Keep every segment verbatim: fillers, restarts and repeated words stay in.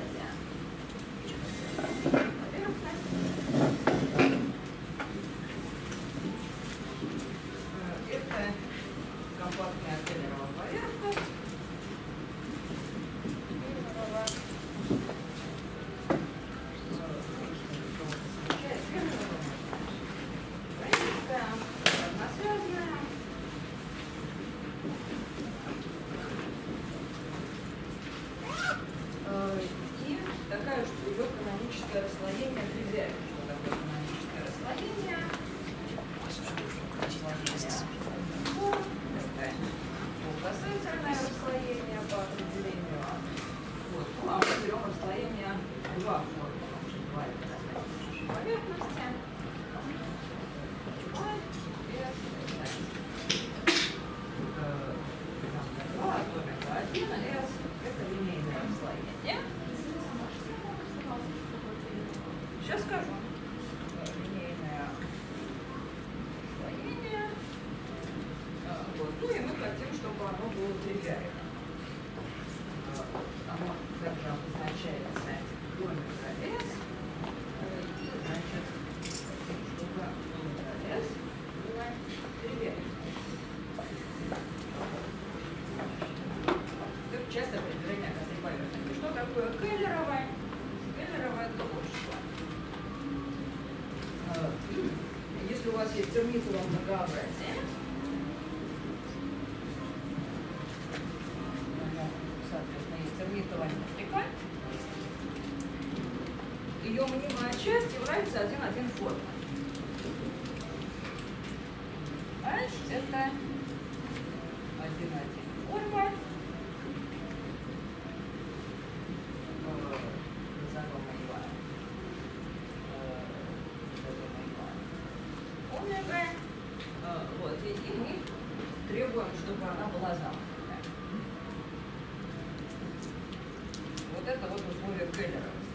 многообразия. Это компактная Келлерова поверхность. Расслоение тривиально. Что такое каноническое расслоение? Касательное расслоение по определению. Вот. Ну, а мы берем расслоение два формы. Два поверхности. Два атомика один, S это линейное расслоение. Сейчас скажу. Линейное расслоение. Вот. Ну и мы хотим, чтобы оно было тривиально. Оно также обозначается омега S. И, значит, чтобы омега S было тривиально. Это часто определение косой поверхности. Что такое Келлеровая? Келлеровая это вот что. Если у вас есть термитовое многообразие, соответственно, есть термитовая метрика, ее мнимая часть является один-один форма. H это один-один форма. Вот, и, и мы требуем, чтобы она была замкнутая. Вот это вот условие Келлеровости.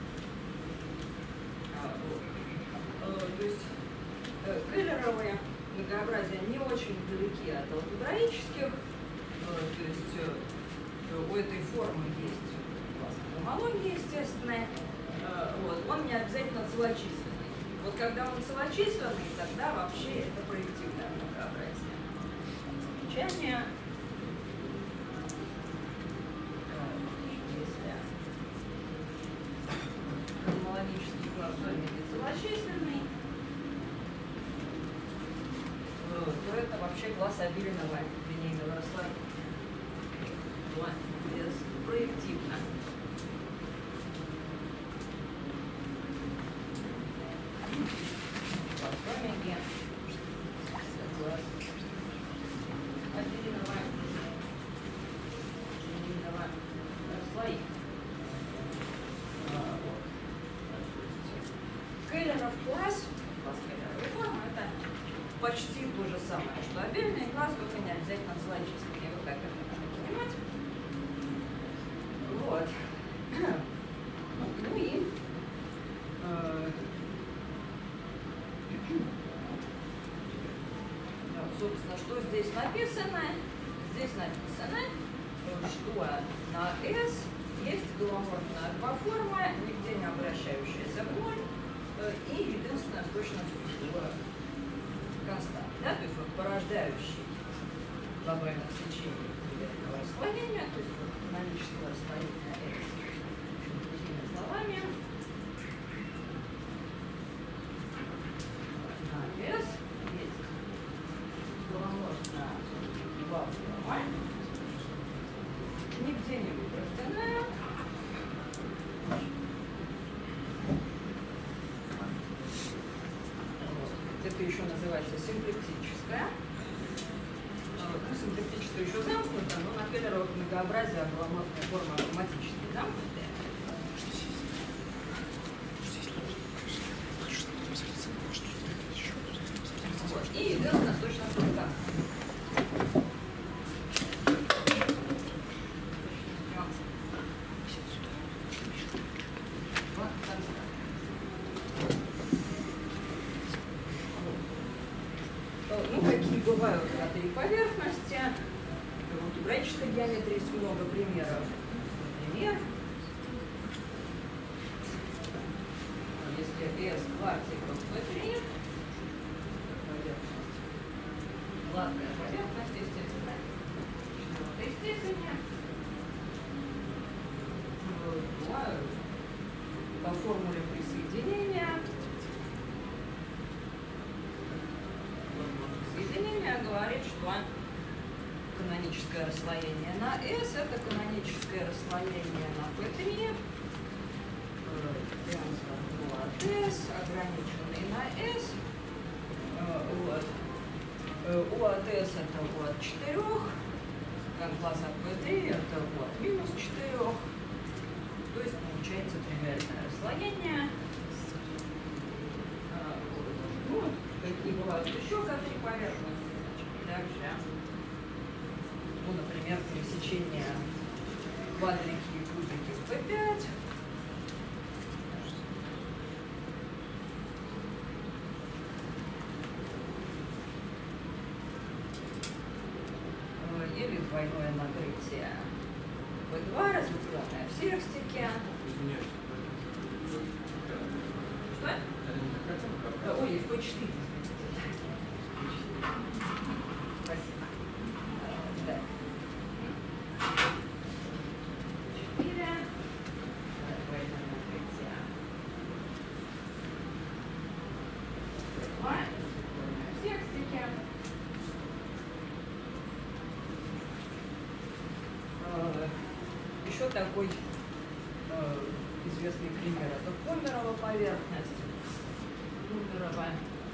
А, вот. То есть э, Келлеровые многообразия не очень далеки от алгебраических. Э, то есть э, у этой формы есть класс гомологии, естественная. Э, вот, он не обязательно целочисленный. Вот когда он целочисленный, тогда вообще это проективное многообразие. Замечание. Если гомологический класс омеги целочисленный, то это вообще класс обильного линейного расслоения. Проективно. Омеги. Отделенного расслоения. Келлеров класс, класс Келлеровой формы, это почти то же самое, что обильный класс, только не обязательно целочисленный. Вот так это надо понимать. Вот. Ну и э, собственно, что здесь написано? Здесь написано, что на S есть голоморфная альфа-форма, нигде не обращающаяся в ноль, и единственная с точностью константа. Да? То есть вот порождающий глобальных сечений тривиального расслоения, то есть вот канонического расслоения S. Другими словами, на S есть голоморфная два форма, нигде не выброжденная. Это еще называется симплектическая. Ну, симплектическая еще замкнута, но на Келлеровых многообразие голоморфная форма автоматически замкнутая. Вот. И единственное с точностью константа. Ну, какие бывают кратери поверхности. В алгебраической геометрии есть много примеров. Например, партикл пэ три. Гладкая поверхность, естественно, четвертой степени. По формуле присоединения. Присоединение говорит, что каноническое расслоение на S это каноническое расслоение на пэ три. Вот S, ограниченный на S. Вот. U от S это U от четырех. Конкласс от пэ три это U от минус четырех. То есть получается тривиальное расслоение. Ну, какие бывают еще К три поверхности. Также, ну, например, пересечение квадрики и кубики в пэ пять. Или двойное накрытие пэ два, разветвленное в секстике. Что? Ой, в пэ четыре. Спасибо. Да. четыре. Двойное накрытие. два. В секстике. Еще такой э, известный пример это Комерова поверхность. Комерова.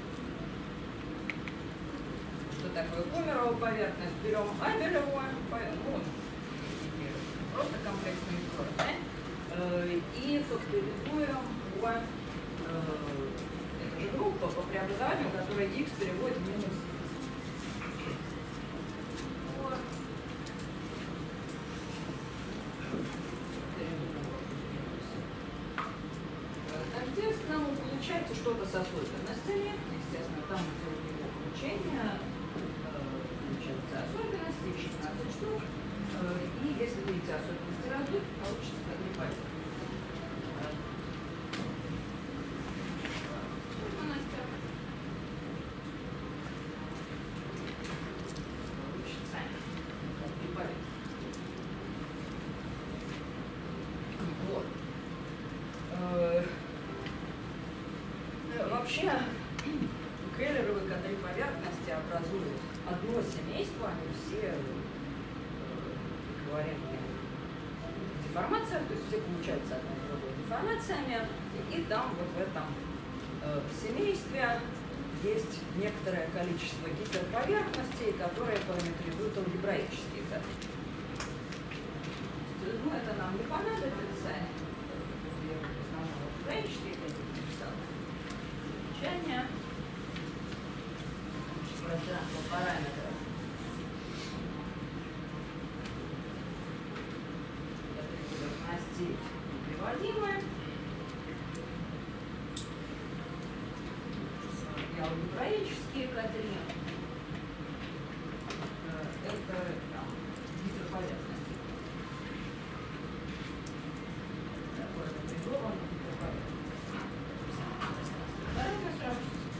Что такое Комерова поверхность? Берем Абелеву, ну, просто комплексный узор, да? э, и факторизуем по э, это же группа по преобразованию, которая x переводит в минус. Получается что-то с особенностями, естественно, там где у него получение, получается особенности, шестнадцать штук, и если вы эти особенности раздуть, получится К три поверхность. Получится К три поверхность. Вот. Вообще, Келлеровы К три поверхности образуют одно семейство, они все эквивалентные деформациям, то есть все получаются одной и другой деформациями, и там вот в этом э, семействе есть некоторое количество гиперповерхностей, которые параметризуют алгебраические коды. Ну, это нам не понадобится. Я в основном алгебраические коды написала. Замечание. Пространство параметров. Поверхности неприводимы. И алгебраические К три. Это там гиперповерхности. Такое напряженное гиперповерхность. Параметров.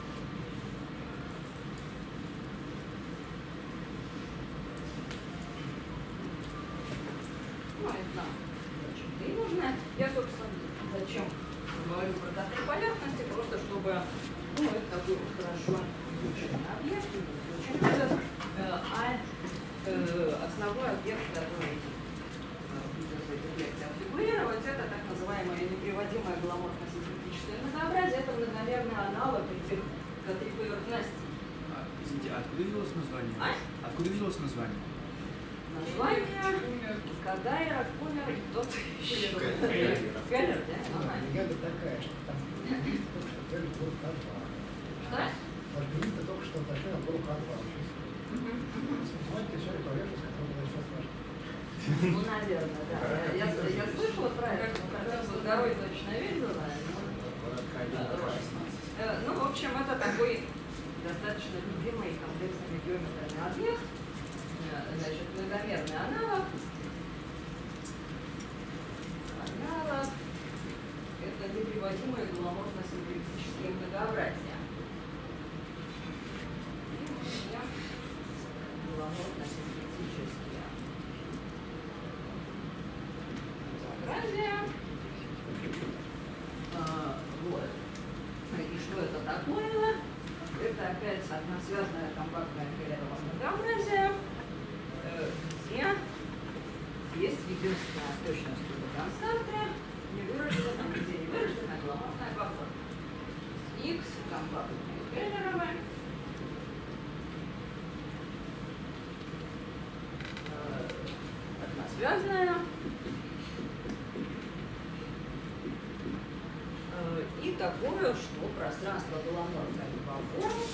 Ну, это нам очень-то и нужно. Я, собственно, зачем говорю про К три поверхности, просто чтобы, ну, это такой вот хорошо изученный объект, изученный этот, а э, основной объект, который будет в этой лекции фигурировать, это так называемое неприводимое голоморфно-синтетическое многообразие, это многомерный аналог этих К три поверхностей. А, извините, а откуда взялось название? А? Откуда взялось название? Название Кадайра, Комер и тот еще. Келлер, да? Легенда такая, что там только что взяли был К два. Что? Алгоритм только что пошли на был К два. Смотрите, все это поверхность, которая была сейчас важна. Ну, наверное, да. Я, я, я слышала про это, профессор Горой точно видела. Ну, в общем, это такой достаточно любимый комплексный геометрный объект. Значит, многомерный аналог. Аналог. Это переводимые голоморфно-симплектические многообразия. Голоморфно-симплектические многообразия. А, вот. И что это такое? Это опять односвязанное компактное Келлерово многообразие, где есть единственная с точностью до константы, не выражена, где не выражена голоморфная комфорта. X компактные Келлеровы. Односвязанная. И такое, что пространство голоморфное по форме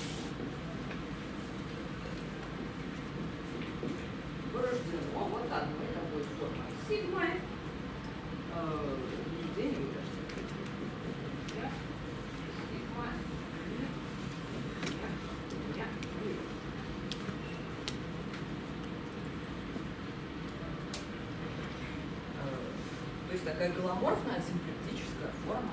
порождено вот одной такой формой сигмой, нигде не выражено. Сигма. То есть такая голоморфная симплектическая форма.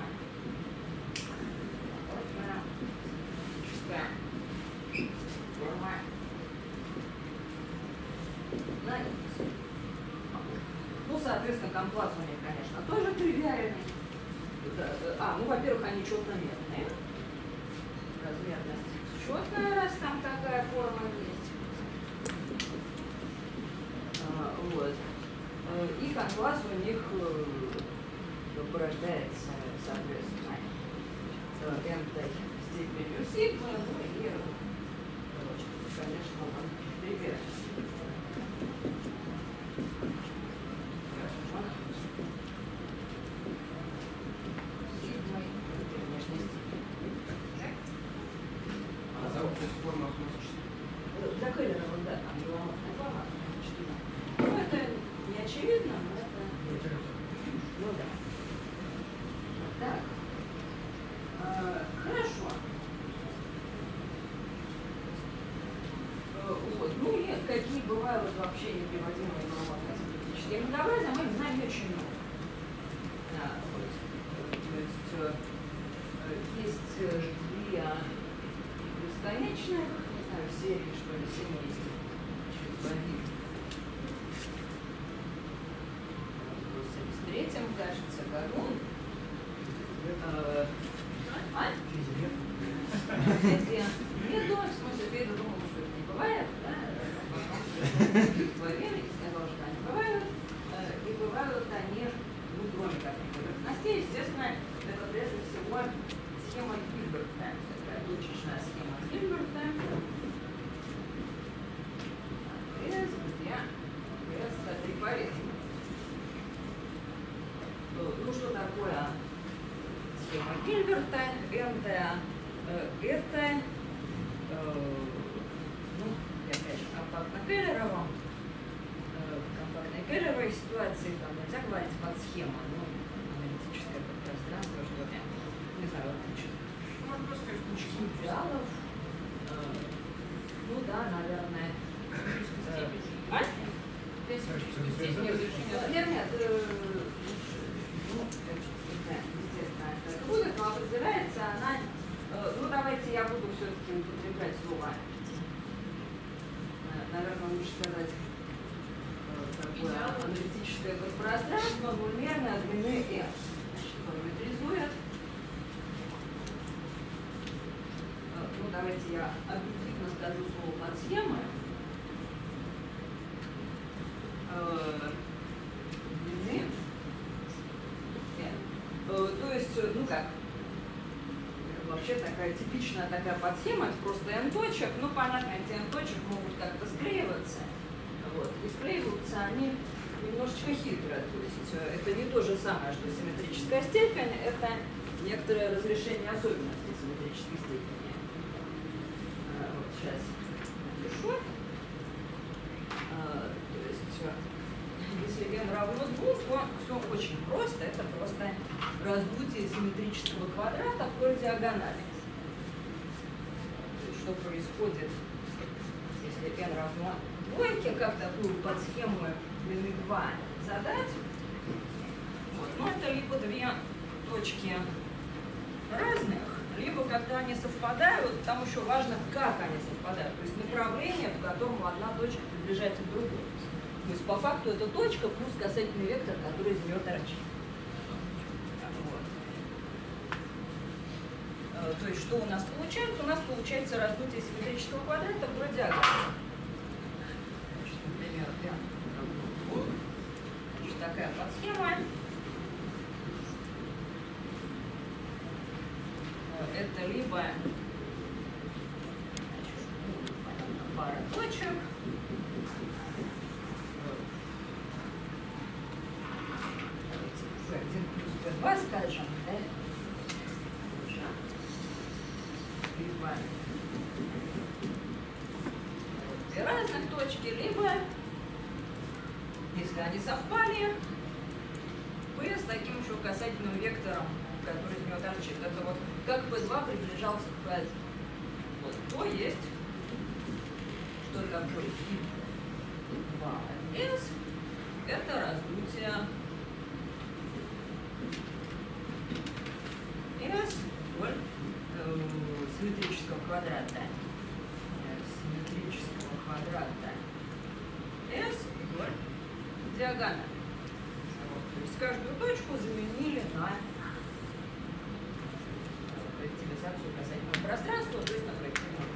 Ну, соответственно, комплакс у них, конечно, тоже тривиальный. А, ну, во-первых, они четномерные. Размерность четная, раз там такая форма есть. А, вот. И комплакс у них порождается, соответственно, n-той степенью сигмы, ну и, конечно, он тривиальный. Для Келлерова, да, там голоморфная форма. Ну, это не очевидно, но это... Ну, да. Так. А, хорошо. А, вот. Ну, и какие бывают вообще неприводимые голоморфно-симплектические многообразия, мы знаем очень много. А, вот. То есть, есть две бесконечных, не знаю, серии, что ли, семейств. В семьдесят третьем, кажется, году. А? Феде нету, в смысле, Феда думала, что это не бывает, да? Поверили, сказала, что они бывают. И бывают они, ну, кроме как поверхностей, естественно, это прежде всего схема Гильберта. Такая точечная схема Гильберта. Крест, где крест три поверхности. Ну, что такое схема Гильберта? Это, это ну, опять же, компактно-келлеровом. В компактной келлеровой ситуации там нельзя говорить под схему, ну, аналитическое пространство, что ли. Не знаю, вот Можно просто сказать, что ничего. идеалов. Ну да, наверное. А? Нет, нет, ну, естественно, это будет, но определяется она, ну давайте я буду все-таки употреблять слово, наверное, лучше сказать, такое аналитическое подпространство двумерной длины R. Значит, параметризует. Ну давайте я объективно скажу слово подсхемы. Длины. То есть, ну как, вообще такая типичная такая подсхема, это просто n точек, ну понятно, эти n точек могут как-то склеиваться, вот, и склеиваются они немножечко хитро, то есть это не то же самое, что симметрическая степень, это некоторое разрешение особенностей симметрической степени. Вот сейчас напишу. То есть, если n равно двум, то все очень просто. Это просто раздутие симметрического квадрата вдоль диагонали. То есть, что происходит, если n равно двойке, как такую подсхему длины два задать. Вот. Ну, это либо две точки разных, либо когда они совпадают, там еще важно, как они совпадают, то есть направление, по которому одна точка приближается к другой. То есть по факту это точка плюс касательный вектор, который из нее торчит. Вот. То есть что у нас получается? У нас получается раздутие симметрического квадрата в диагонали. Например, значит, такая подсхема. Это либо пара точек, пэ один плюс пэ два, скажем, да? Либо две разных точки, либо, если они совпали, p с таким еще касательным вектором, который из него торчит. Это вот как пэ два приближался к пэ один. Вот, то есть, что такое и два эс, это раздутие S вдоль э, симметрического квадрата. Э, симметрического квадрата S вдоль диагонали. Вот, то есть каждую точку заменили на проективизацию касательного пространства, то есть на проективную.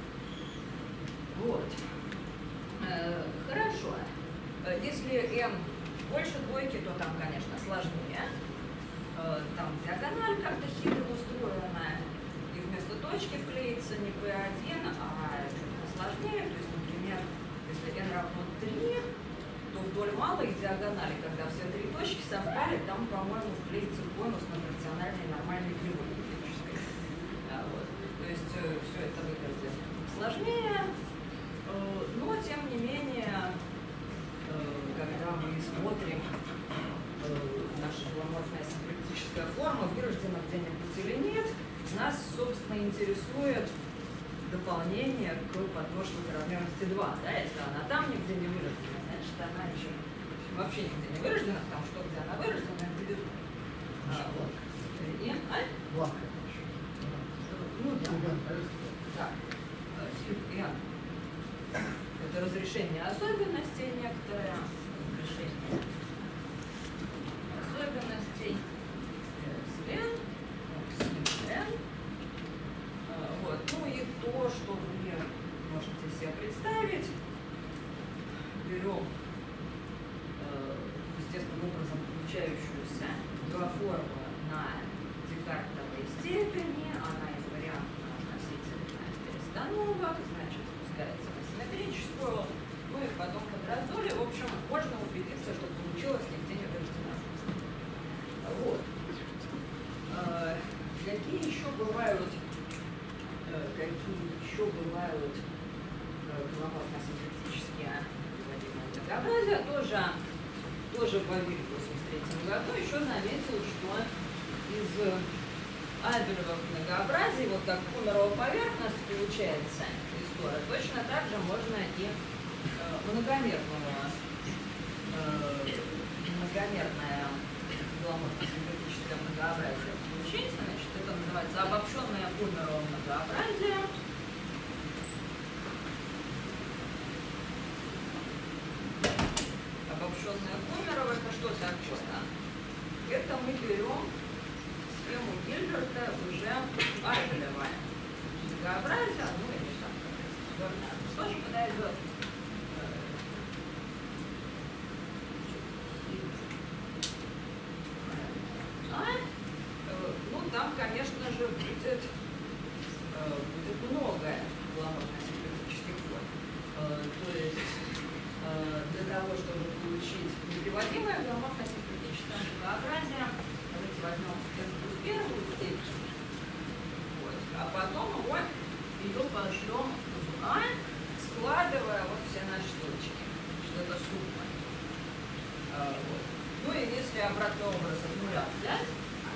Вот. Э, хорошо. Если m больше двойки, то там, конечно, сложнее. Э, там диагональ как-то хитро устроена. И вместо точки вклеится не пэ один, а что-то сложнее. То есть, например, если n равно три, то вдоль малой диагонали, когда все три точки совпали, там, по-моему, вклеится конус на фракциональной нормальной кривой. Вот. То есть э, все это выглядит сложнее, э, но тем не менее, э, когда мы смотрим э, наша поломорфная симплектическая форма, вырождена где-нибудь или нет, нас, собственно, интересует дополнение к подмножеству размерности два. Да? Если она там нигде не вырождена, значит, она еще вообще нигде не вырождена, потому что где она вырождена, это безумно. А, вот. И, а? Ну да. Да. N. Это разрешение особенностей некоторое. Разрешение особенностей. N. N. Вот. Ну и то, что вы можете себе представить. Берем естественным образом получающуюся два формулы на декартовой степени. Она перестановок, значит, спускается на симметрическую, ну и потом под раздолье. В общем, можно убедиться, что получилось нигде не вырождено. Вот. Э, какие еще бывают, э, какие еще бывают э, поломорфно-симплектические многообразия? Тоже, тоже по Вильгу в восемьдесят третьем году еще заметил, что из Абелевых многообразий, вот как Кумерова поверхность получается история, точно так же можно и э, многомерную, э, многомерное поломорфно-симплектическое многообразие получить. Значит, это называется обобщенное Кумерово многообразие. Обобщенное Кумерово — это что такое? Это мы берем схему Гильберта уже Абелевое многообразие, ну или там, тоже подойдет. А, ну там, конечно же, будет, будет много поломорфно-симплектических форм. То есть для того, чтобы получить неприводимое поломорфно-симплектическое многообразие, давайте возьмем первую степень, вот, а потом вот ее пошлем в А, складывая вот все наши точки, что это сумма. А, вот. Ну и если обратный образ от нуля взять,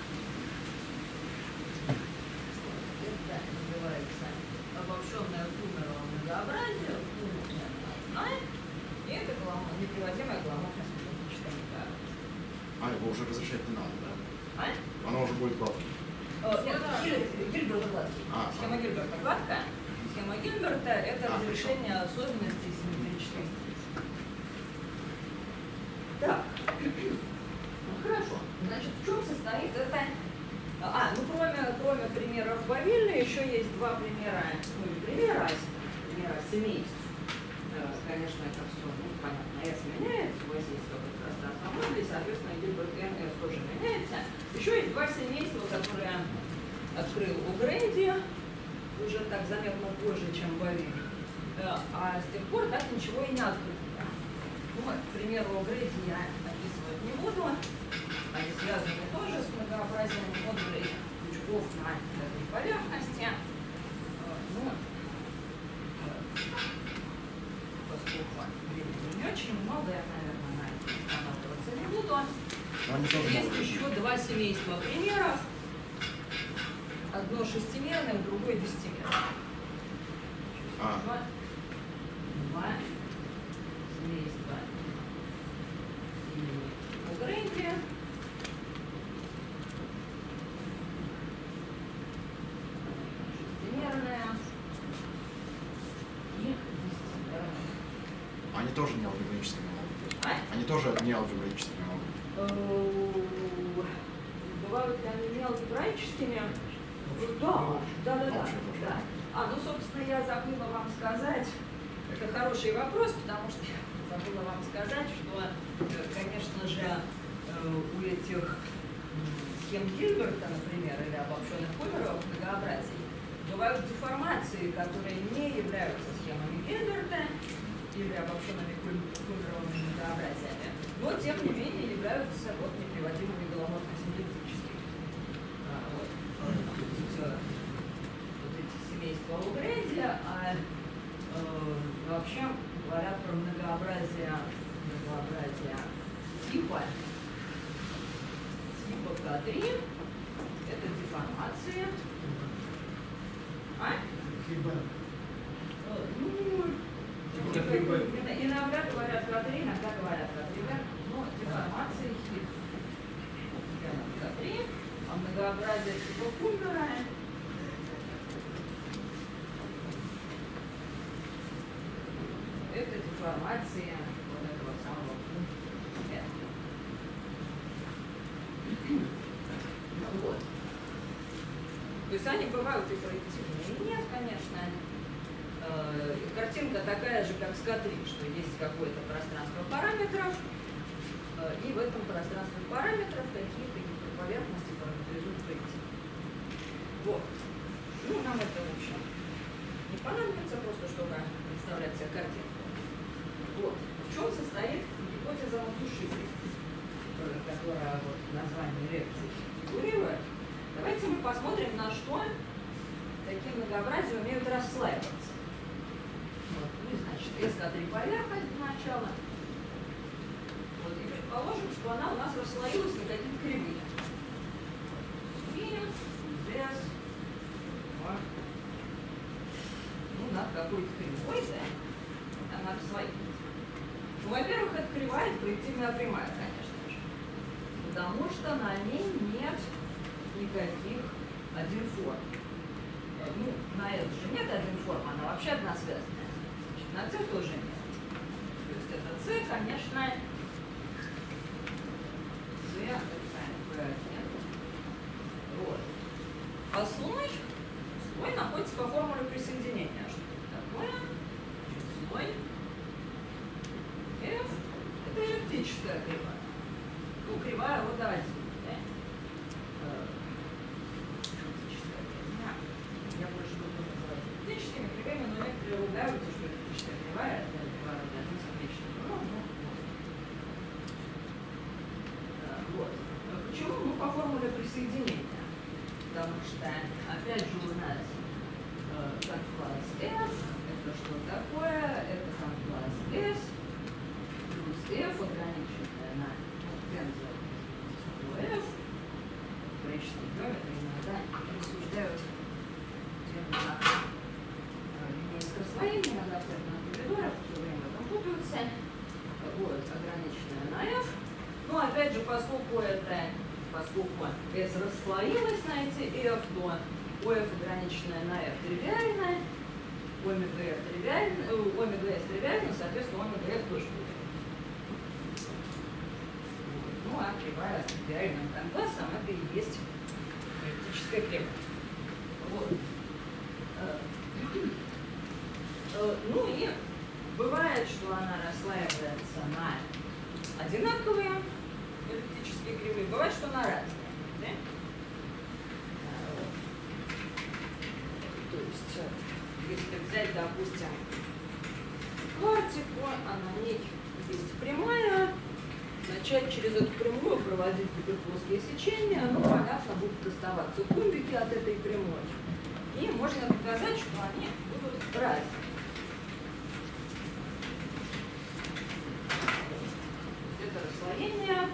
это называется обобщенное Кумерово многообразие, Кумерово, и это неприводимое поломорфно-симплектическое многообразие. А, его уже разрешать не надо, да? А? Оно уже будет главным. Э, нет, Гиль- Гильберта гладкий. А, Схема а. Гильберта гладкая. Схема Гильберта — это А, разрешение особенностей симметричной стрижки. Так, ну, хорошо. Значит, в чем состоит это? А, ну кроме, кроме примеров Бавильна, еще есть два примера, ну не примера, а примера семейств. Э, Конечно, это все, ну, понятно, S меняется, у вас есть какое-то пространство модулей, соответственно, Гильберт эн эс тоже меняется. Еще есть два семейства, которые открыл О'Грейди, уже так заметно позже, чем Бавильн. Э, А с тех пор так ничего и не открыто. Ну, к примеру, О'Грейди я описывать не буду. Они связаны тоже с многообразием модулей пучков на этой поверхности. Э, Ну, э, поскольку времени не очень много, я, наверное, на этом останавливаться не буду. Но они тоже Есть могут еще быть. два семейства примеров. Одно шестимерное, другое десятимерное. А. Два, два семейства О'Грейди. Шестимерная и десятимерная. Они тоже не алгебраическими могут быть. А? Они тоже не алгебраическими могут быть. Э, Бывают ли они не алгебраическими? Да, да, да, да, Общие тоже. да. А, ну, собственно, я забыла вам сказать, это хороший вопрос, потому что я забыла вам сказать, что, э, конечно же, э, у этих м, схем Гильберта, например, или обобщенных Кулеровых многообразий, бывают деформации, которые не являются схемами Гильберта или обобщенными Кулеровыми многообразиями, но, тем не менее, являются вот неприводимыми голоморфно-симметрическими. А, вот. То есть, э, вот эти семейства О'Грейди, а э, вообще говорят про многообразие, многообразие типа, типа К три, это деформации. А? Либо Э, Ну, иногда говорят К три, иногда говорят К три, но деформации хит. К три, а многообразие типа Кульбера это деформация вот этого самого пункта. Ну вот. То есть они бывают и проективные, и нет, конечно. Э, Картинка такая же, как с К три, что есть какое-то пространство параметров, э, и в этом пространстве параметров какие-то гиперповерхности параметризуют проектив. Вот. Ну, нам это, в общем, не понадобится, просто чтобы представлять себе картинку. Вот. В чем состоит гипотеза Мацушиби, которая вот в названии лекции фигурирует. Давайте мы посмотрим, на что такие многообразия умеют расслаиваться. Вот. Ну, значит, эс ка три поверхность для начала. Вот. И предположим, что она у нас расслоилась на какие-то кривые. Минус, без, вот. Ну, над какой-то кривой, да? Она расслоилась. Ну, во-первых, эта кривая проективная прямая, конечно же. Потому что на ней нет никаких один форм. Ну, на S же нет один форм, она вообще односвязанная. Значит, на C тоже нет. То есть это C, конечно, C, это нет. Вот. А слой, слой находится по формуле присоединения. Что это такое? Значит, слой F – это эллиптическая кривая. Ну, кривая рода один. Да? Эллиптическая кривая. Я больше буду называть эллиптическими кривыми, но некоторые ругаются, что эллиптическая кривая – это кривая рода один с отличным ровом. Ну, вот. Да, вот. Почему? Ну, по формуле присоединения. Потому что, опять же, у нас э, как класс S, это что такое? Это сам класс S. F ограниченная на тензор F, количество геометрии иногда рассуждают терминах линейского слоения, иногда в терминах коридоров, все время там путаются. Вот, ограниченная на F. Ну, опять же, поскольку это поскольку S расслоилась на эти F, то ОФ ограниченная на F тривиальная, омега F тривиальная, омега S тривиальная, соответственно, омега F тоже будет. Ну, а кривая с тривиальным конкасом это и есть эллиптическая кривая. Вот. Ну и бывает, что она расслаивается на одинаковые эллиптические кривые, бывает, что на разные. Да? То есть, если взять, допустим, квартику, а на ней есть прямая, начать через эту прямую проводить гиперплоские сечения, ну, понятно, будут оставаться кубики от этой прямой. И можно доказать, что они будут разные. Это расслоение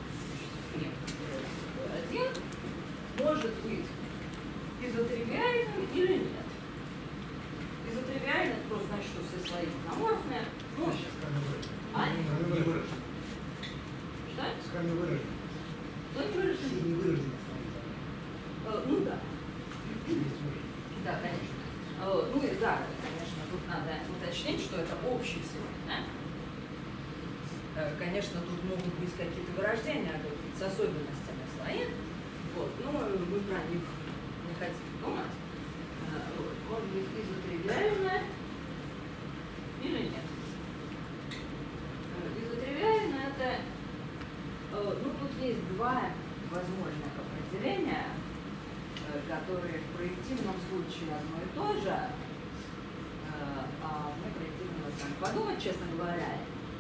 один может быть изотривиальным или нет. Изотривиальным просто значит, что все слои мономорфные. Ну, а? Не выражено. Что? Скально выражено. Что не выражено? Не выражено. Ну да. Да, конечно. Ну и да, конечно, тут надо уточнить, что это общий слой. Да? Конечно, тут могут быть какие-то вырождения с особенностями слоев, вот, но мы про них не хотим думать. Вот. Может быть изотривиально или нет. Изотривиально это, ну тут есть два возможных определения, которые в проективном случае одно и то же, а мы проективно сами подумать, честно говоря,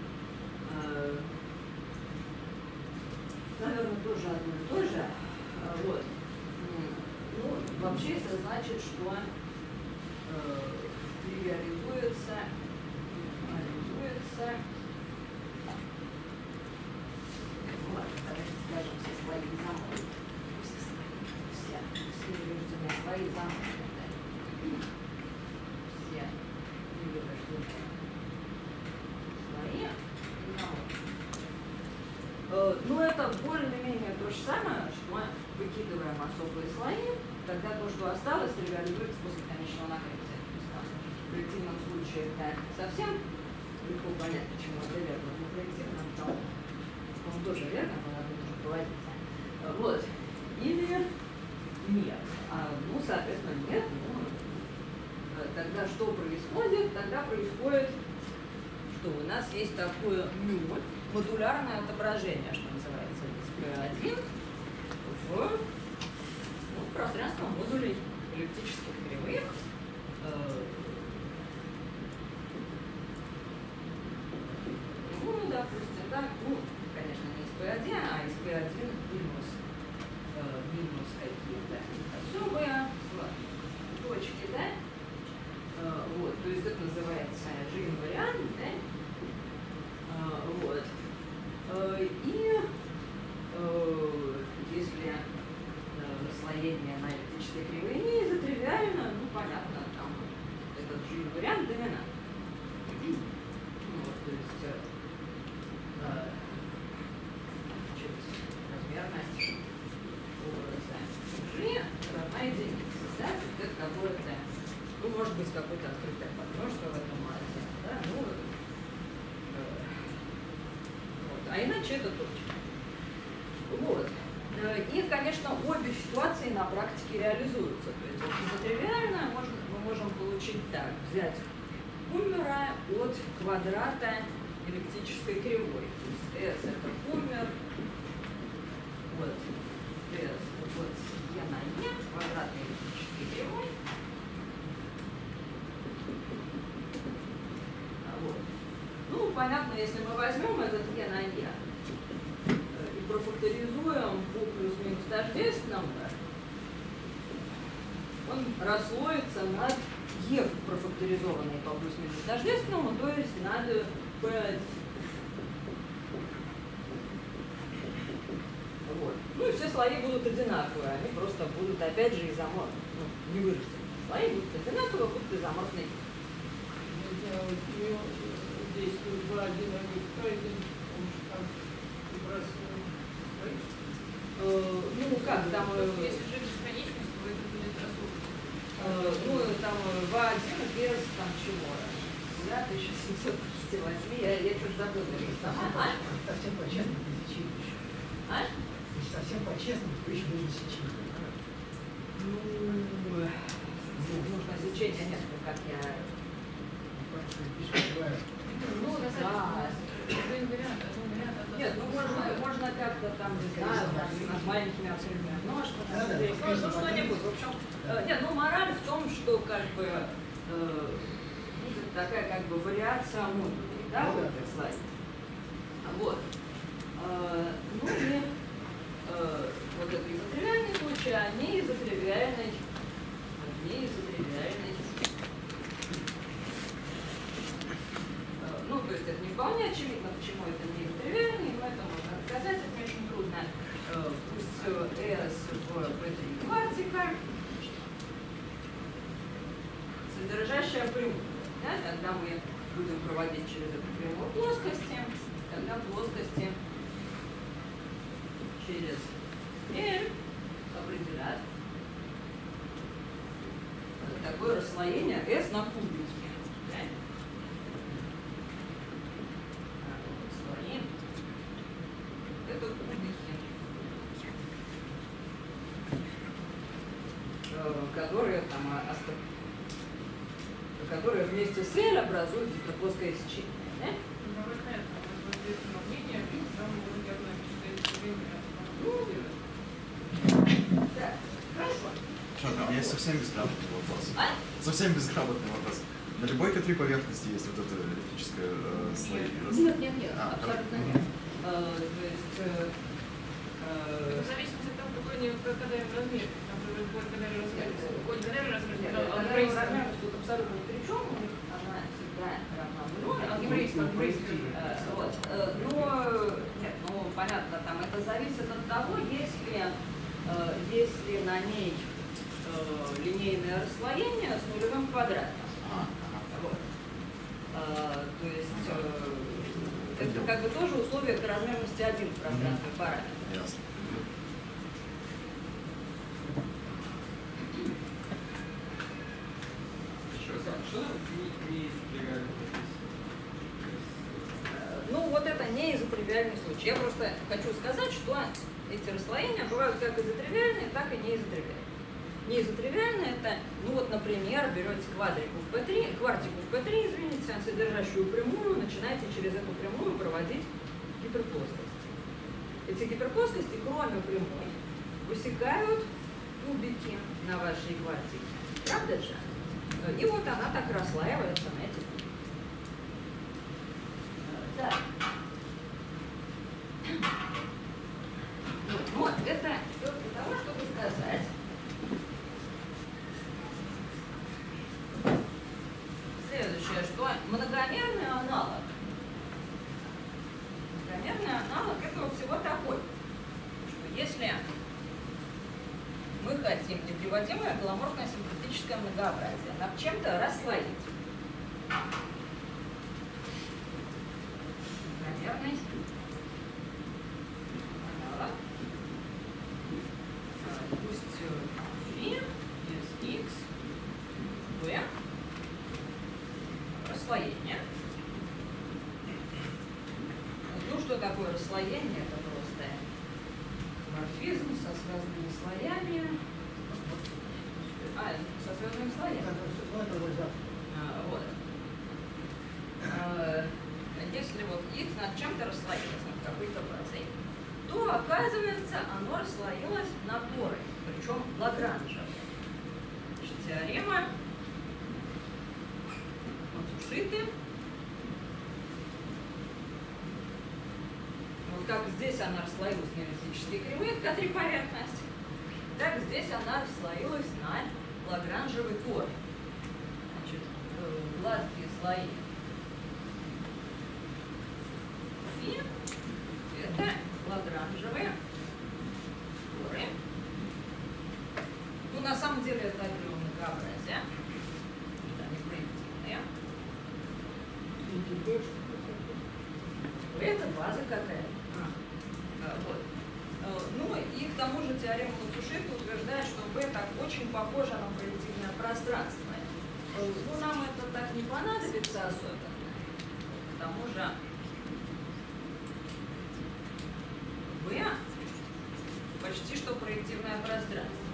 наверное, тоже одно и то же. Вот. Ну, вообще это значит, что э, тривиализуется, реализуется, ну, ладно, давайте скажем, все слои заморозки. Все слои, все, все вырожденные слои заморозки. Все вырожденные слои заморозки. Ну, это более-менее то же самое, что мы выкидываем особые слои, тогда то, что осталось, тривиализуется после конечного накрытия. В проективном случае это совсем легко понять, почему это верно. В проективном там, он тоже верно, но надо тоже проводиться. Вот. Или нет. А, ну, соответственно, нет. Ну, тогда что происходит? Тогда происходит, что у нас есть такое мю, модулярное отображение, что называется, из пэ один в, ну, в пространство модулей эллиптических кривых. Ну, допустим, да, ну, конечно, не из пэ один, а из пэ один минус, минус какие-то особые точки, да? Вот, то есть это называется G-инвариант, да? Вот. И если расслоение на эллиптические кривые не изотривиально, ну, понятно, там этот же вариант доминант. Вот, то есть значит, размерность образа G равна единице. Да? Это какое-то, ну, может быть, какое-то открытое подмножество в этом мазе, да? Ну, а иначе это точка. Вот. И, конечно, обе ситуации на практике реализуются. То есть изотривиально мы можем получить так, взять Куммера от квадрата эллиптической кривой. То есть S это Куммер, вот S, вот E на E, квадратной эллиптической кривой. Вот. Ну, понятно, если мы возьмем этот E на E и профакторизуем по плюс-минус тождественному, он расслоится над E профакторизованной по плюс-минус тождественному, то есть над пэ один. Вот. Ну и все слои будут одинаковые, они просто будут опять же изоморфны, ну, не выражены. Слои будут одинаковые, будут изоморфные. Действует два, один, один, один, потому что там выбрасываем. э, ну как там, э, Если же бесконечность, то это будет разумно. э, ну там в один без там чего, да, тысяча семьсот тридцать восемь, я, я что-то забыла. А? Совсем по-честному, без сечения еще. А? Если совсем по-честному, то еще без сечения. Ну, нужно сечение нет, как я... Ну, на самом Да. деле, один вариант, один вариант. одно Нет, ну можно, другое. можно как-то там, не знаю, там, с маленькими отрывами ножка, Да, да, ну, конечно, ну, что-нибудь. В общем, э, нет, ну мораль в том, что как бы э, будет такая как бы вариация модули, да, Ну, вот да. этот слайд. Вот. Э, ну и э, вот это изотривиальный случай, а не изотривиальный, не изотривиальный. Ну, то есть это не вполне очевидно, почему это не изотривиальный, но это можно доказать, это не очень трудно. Э, Пусть S в этой квартика, содержащая прямую. Да, когда мы будем проводить через эту прямую плоскости, когда плоскости через L определят такое расслоение S на кубики. Да? Расслоим это кубики, которые там оста- которые вместе с L образуют гиперплоское сечение. Да? Ну, вот это, вот здесь уравнение, там будет одно число, Так, хорошо. Сейчас, у меня есть совсем безграмотный вопрос. А? Совсем безграмотный вопрос. На любой К три поверхности есть вот это эллиптическое э, слой. Нет, нет, нет, А, абсолютно хорошо. нет. Э, То есть э, э, в зависимости от того, какой у него когда размер. Там же будет когда размер. Ой, когда размер, нет, когда она алгебраистский. размерность тут абсолютно ни при чем, у них она всегда равна нулю. Алгебраистский, алгебраистский. Э, вот. Э, Но, нет, ну, понятно, там это зависит от того, если, э, если на ней э, линейное расслоение с нулевым квадратом. А, ага. Вот. А, то есть э, это как бы тоже условие размерности один в пространстве параметра. Ясно. Ну, вот это не изотривиальный случай. Я просто хочу сказать, что эти расслоения бывают как изотривиальные, так и не изотривиальные. Не изотривиальные это, ну вот, например, берете квадрику в P три, квартику в P три, извините, содержащую прямую, начинаете через эту прямую проводить гиперплоскости. Эти гиперплоскости, кроме прямой, высекают кубики на вашей квартике. Правда же? И вот она так расслаивается на эти кубики. Так. Вот, вот, это все для того, чтобы сказать. Следующее, что многомерный аналог. Многомерный аналог этого всего такой, что если мы хотим неприводимое голоморфное симптотическое многообразие над чем-то расслоить. Многомерный аналог. Пусть фи из x, v, расслоение. Ну, что такое расслоение? Это просто морфизм со связанными слоями. А, со связанными слоями. А, вот. А, если вот x над чем-то расслоилось, над какой-то базой, то, оказывается, оно расслоилось на поры, причем лагранжевые. Значит, теорема Мацушиты. Вот как здесь она расслоилась на эллиптические кривые, это К три поверхность, так здесь она расслоилась на лагранжевый тор. Значит, гладкие слои фи — это лагранжевые торы. Ну, на самом деле, это отдел многообразия. Они проективные. Это база какая-то. А, вот. Ну, их к тому же теорема Мацушита утверждает, что B так очень похоже на проективное пространство. Ну, нам это так не понадобится особенно. К тому же B почти что проективное пространство.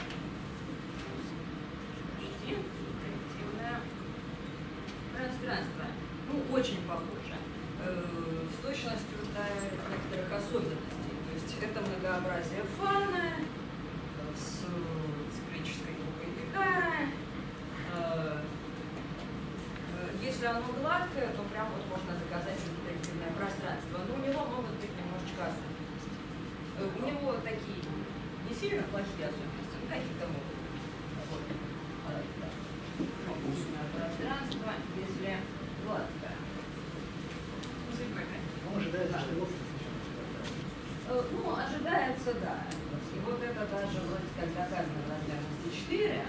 Почти проективное пространство. Ну, очень похоже. Э, с точностью до некоторых особенностей. То есть это многообразие фана с циклической группой Пикара. Э, если оно гладкое, то прям вот можно доказать, что это проективное пространство. Но у него могут быть немножечко особенности. Э, у него такие не сильно плохие особенности, но какие-то могут быть. Вот. Проективное пространство, если гладкое. Ну, ожидается, что его Ну, ожидается, да. И вот это даже вроде как доказано в размерности четыре.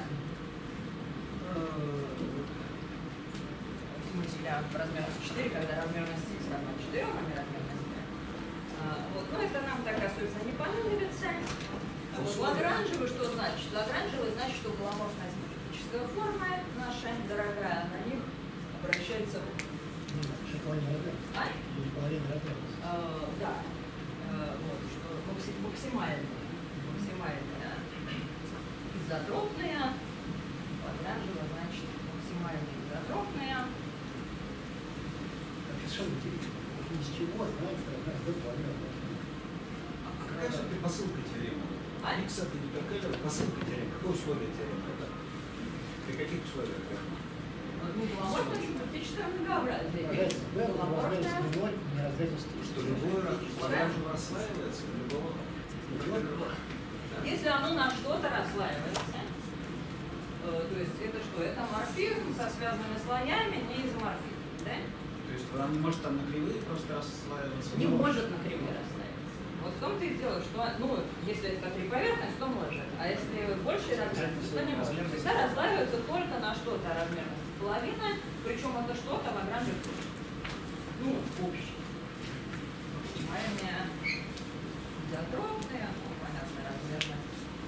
В смысле, в размерности четыре, когда размерность x равна четырем, а не размерности. Вот. Но это нам так особенно не понадобится. Вот. Лагранжевый что значит? Лагранжевый значит, что голоморфная симметрическая форма наша, дорогая, на них обращается половина размерности. А? Или половина размерности. Uh, да, uh, вот, что максимальные, максимальные изотропные, Лагранжево значит максимальные изотропные. Совершенно из чего знать, что одна Z половина размерности. А какая же предпосылка теоремы? А? Х это не какая предпосылка теоремы? Какое условие теоремы? При каких условиях? Ну, голоморфное симметрическое многообразие. Пожалуйста, B Голоморфное. размерность ноль, неразмерность Что любое Лагранжево расслаивается, любого... Если оно на что-то расслаивается, э, то есть это что? Это морфизм со связанными слоями, не изоморфизм, да? То есть она не может там на кривые просто расслаиваться? Не может на кривые расслаиваться. Вот в том-то и дело, что, ну, если это триповерхность, то может. А если больше размерности, то не может. Всегда расслаиваются только на что-то размерности половина, причем это что-то Лагранжево тоже. Ну, общее. Максимальная изотропная, ну, понятно, размерность.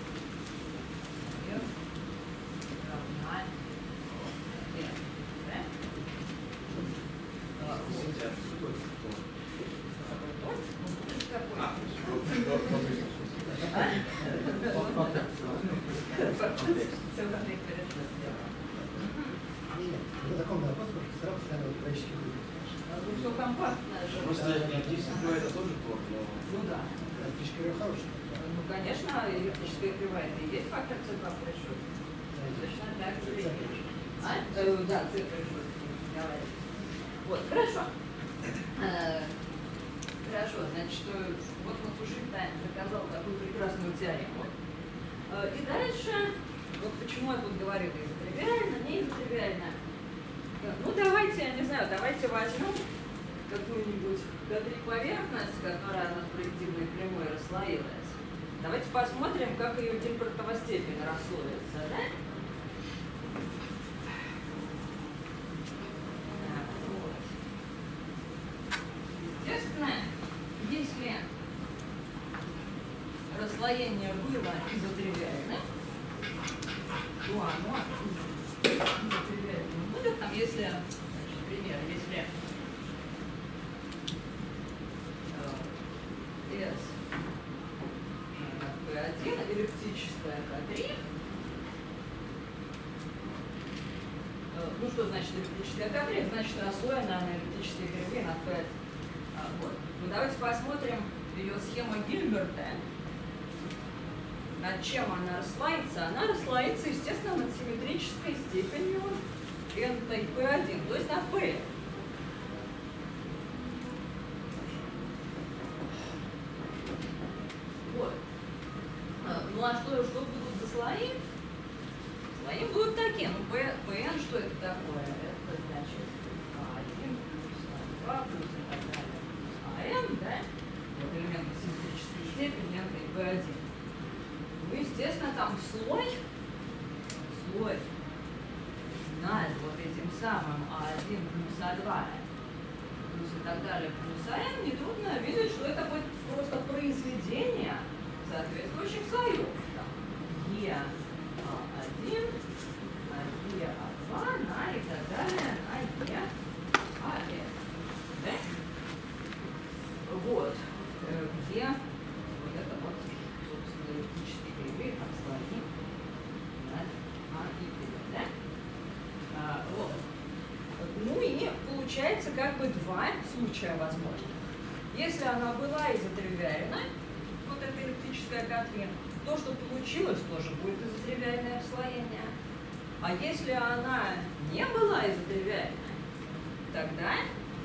Равна R, да? А, вот. Это такой вопрос, потому что сразу ставил графический выбор. Ну, все компактно же. Просто эллиптическая кривая это тоже плохо, но... Ну да. Графический выбор хороший. Ну, конечно, эллиптическая кривая это и есть фактор цикла в расчете. Точно так же. А? Э, да, цифры говорят. Вот, хорошо. Э, хорошо, значит, вот Мацушита доказал такую прекрасную теорему. Э, и дальше, вот почему я тут говорила, изотривиально, не изотривиально. Ну, давайте, я не знаю, давайте возьмем какую-нибудь поверхность, которая на проективной прямой расслоилась. Давайте посмотрим, как ее Гильбертова степень расслоится, да? Так, вот. Естественно, если расслоение было изотривиально, то оно изотривиально не будет. Там, если, значит, пример, если S P один эллиптическая К три. Ну что значит эллиптическая К три? Значит расслоена на эллиптические кривые на P один. Вот. Ну давайте посмотрим ее схему Гильберта. Над чем она расслоится? Она расслоится, естественно, над симметрической степенью n P один, то есть на P. Вот. Ну а что, что будут за слои? Слои будут такие. Ну, P, Pn, что это такое? Это значит А один плюс А два плюс и так далее. АН, да? Вот элементы симметрической степени n и P один. Ну, естественно, там слой, слой над вот этим самым А один плюс А два плюс и так далее плюс АН, нетрудно видеть, что это будет просто произведение соответствующих слоев. Там Е один, Е два, на и так далее, на Е АС. Да? Вот. Где вот это вот, собственно, эллиптические кривые отслои на А и Б. Да? А, вот. Ну и получается как бы два случая возможных. Если она была изотривиальна, вот эта эллиптическая котлина, то, что получилось, тоже будет изотривиальное отслоение. А если она не была изотривиальна, тогда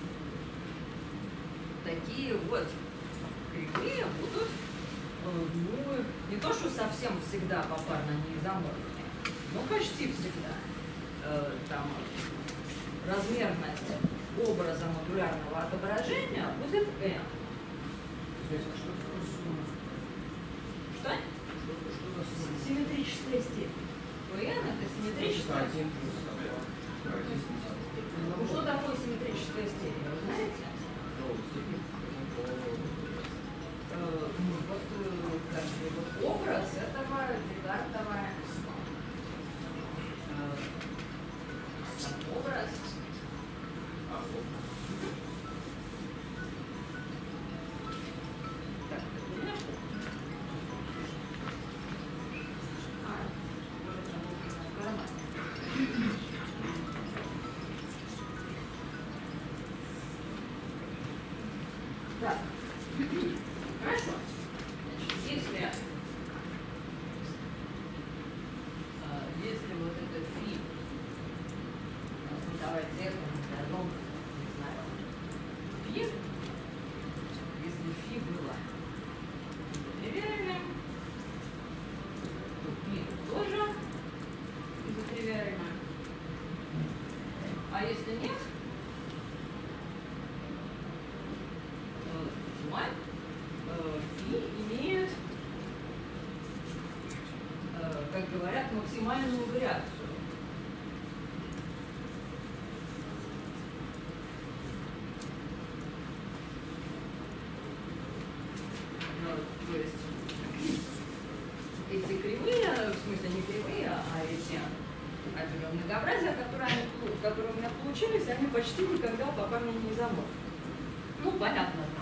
такие вот кривые будут, ну, не то что совсем всегда попарно неизоморфные, но почти всегда. Там размерность образа модулярного отображения будет n. Что? Симметрическая степень. n это симметрическая степень. Ну что такое симметрическая степень, вы знаете? Вот, как бы, вот образ этого Декартова образ. Так, ты понимаешь, что? А, вот это будет карман. Так, хорошо. Значит, если, а, если вот этот фи, ну, давайте это, ну, не знаю, фи, если фи было изотривиальным, то фи тоже изотривиально. А если нет, фи имеет, как говорят, максимальную вариацию. То есть эти кривые, в смысле не кривые, а эти многообразия, которые, которые у меня получились, они почти никогда попарно не изоморфны. Ну, понятно, там.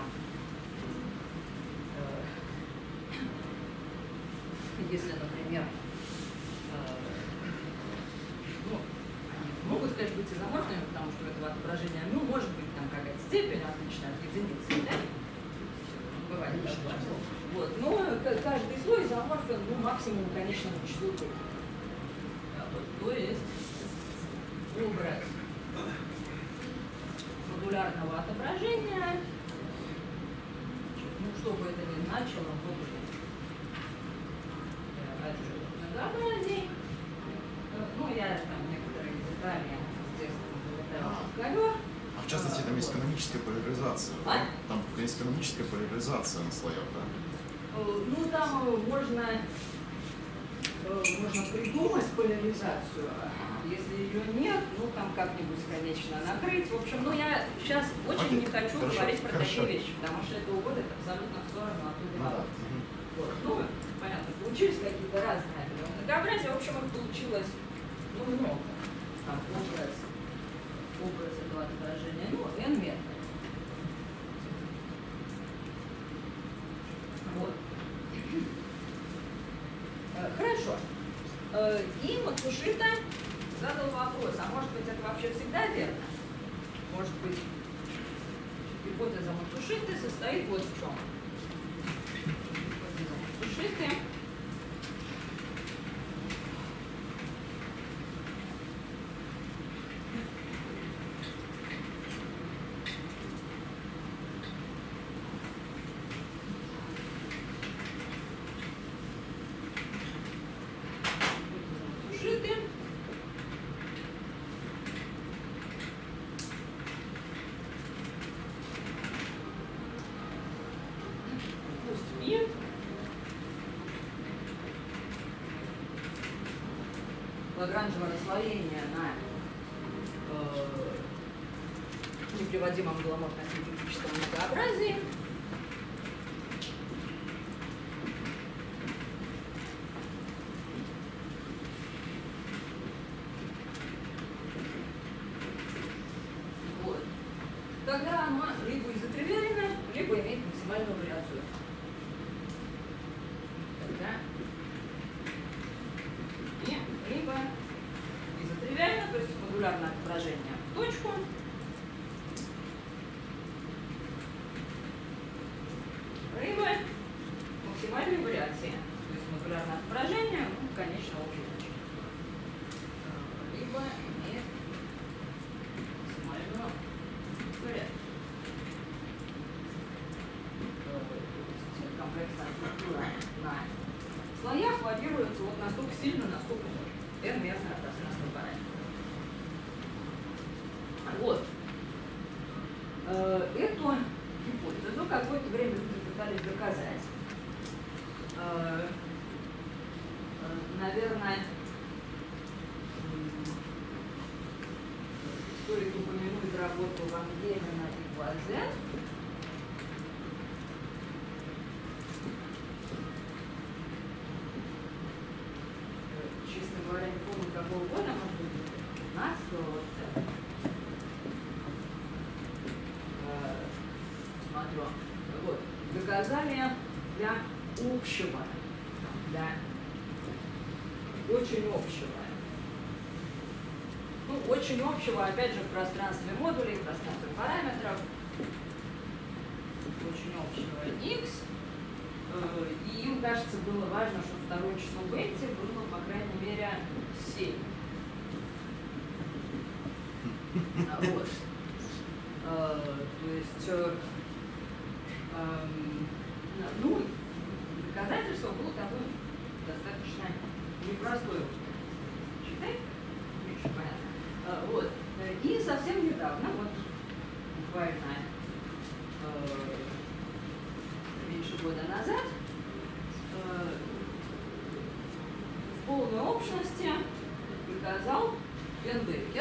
Если, например, э, ну, они могут, конечно, быть изоморфными, потому что у этого отображения, ну, может быть, там какая-то степень отличная от единицы, да? Бывает такое. Вот. Но каждый слой изоморфен, ну, максимум конечному числу. Вот. То есть образ модулярного отображения, ну, что бы это ни значило, будет многообразий. Ну, я там некоторые детали, естественно, залетаю в ковер. А в частности, там есть каноническая поляризация. А? Там есть каноническая поляризация на слоях, да? Ну, там можно, можно придумать поляризацию. Если ее нет, ну, там как-нибудь, конечно, накрыть. В общем, ну, я сейчас очень Окей. не хочу Хорошо. говорить про Хорошо. такие вещи, потому что это уводит абсолютно в сторону оттуда. Ну, да. Вот. Ну, понятно, получились какие-то разные многообразия. В общем, их получилось, ну, много. Там образ, образ этого отображения, ну, n метров. Вот. Хорошо. И Мацушита задал вопрос, а может быть это вообще всегда верно? Может быть, гипотеза Мацушиты состоит вот в чем. Гипотеза Мацушиты. Лагранжево расслоение на э, неприводимом голоморфно-синтетическом многообразии. максимальную вариацию. Тогда и либо изотривиально, то есть модулярное отображение в точку, либо максимальные вариации, то есть модулярное отображение, ну, конечно, общей точки. Либо имеет максимальную вариацию. Комплексная структура на слоях варьируется вот настолько сильно, насколько может. Это мерное пространство параметров. Вот. Эту гипотезу какое-то время люди пытались доказать. Наверное, стоит упомянуть работу Ван Геймена и Буазе. Честно говоря, не помню, какого года, может быть, пятнадцатого вот. Смотрю. Вот. Доказали для общего, для очень общего. Ну, очень общего, опять же, в пространстве модулей, в пространстве параметров. Очень общего x. И им, кажется, было важно, что второе число в Бетти было, по крайней мере, семь. Вот. То есть, ну, доказательство было такое достаточно непростое. Читай? Очень понятно. Вот. И совсем недавно, вот буквально меньше года назад, в полной общности доказал Бен Беккер,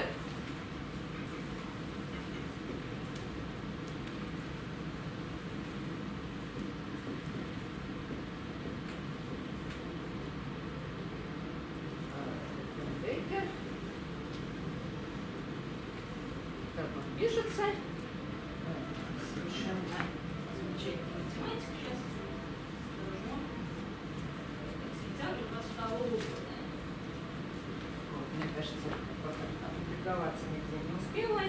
как он пишется, совершенно замечательная математика, сейчас должно сентябрь двадцать второго года. Вот, мне кажется, пока опубликоваться нигде не успела.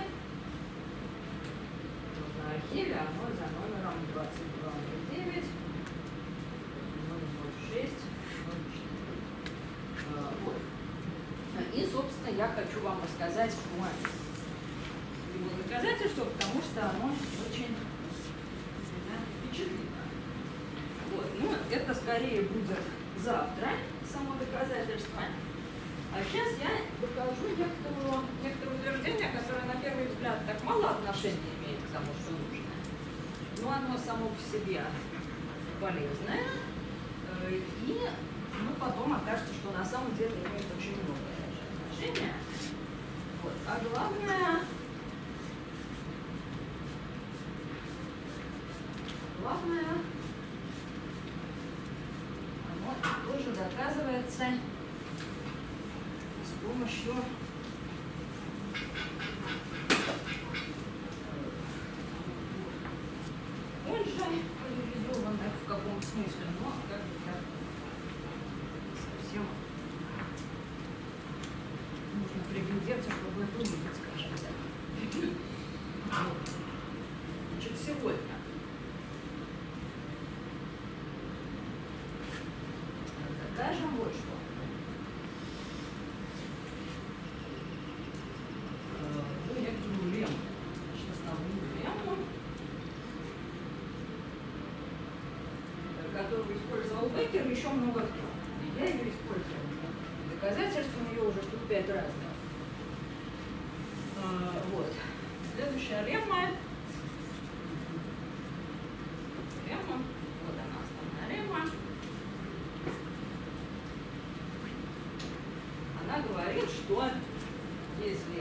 Вот на архиве оно за номером двадцать два ноль девять, ноль шесть, ноль четыре. Вот. И, собственно, я хочу вам рассказать о его доказательстве, потому что оно очень впечатлительно. Вот. Ну, это скорее будет завтра, само доказательство. А сейчас я докажу некоторое, некоторое утверждение, которое на первый взгляд так мало отношения имеет к тому, что нужно. Но оно само по себе полезное. И ну, потом окажется, что на самом деле имеет очень много отношения. Вот. А главное, главное, оно тоже доказывается с помощью больше реализованных в каком смысле, но как бы так совсем нужно приглядеться, чтобы это увидеть, скажем так. Вот. Значит, сегодня докажем вот что. Ну, некоторую лему. Значит, основную лему, которую использовал Беккер, еще много кто. И я ее использовала. Доказательства ее уже штук пять разных. А, вот. Следующая лемма. Лемма. Вот она, основная лемма. Она говорит, что если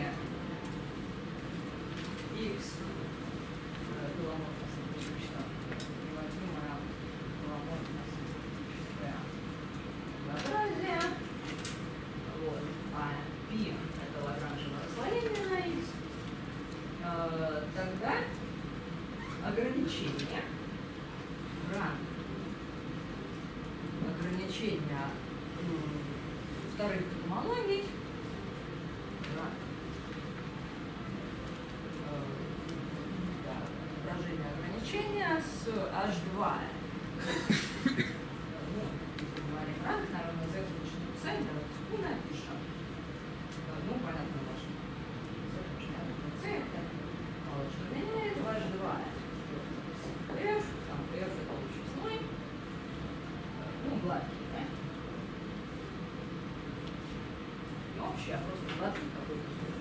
x однообразие, вот, а π это лагранжевое расслоение на x, э, тогда ограничение вторых космологий. Да. Да, отображение ограничения с эйч два. Ну, говорим, ранг, наверное, за это начнем писать, давайте ску напишем. Ну, понятно, ваш центр. Вот, что меняет эйч два. F, там F это числой. Ну, гладкий, да? Не общий, а просто гладкий какой-то слой.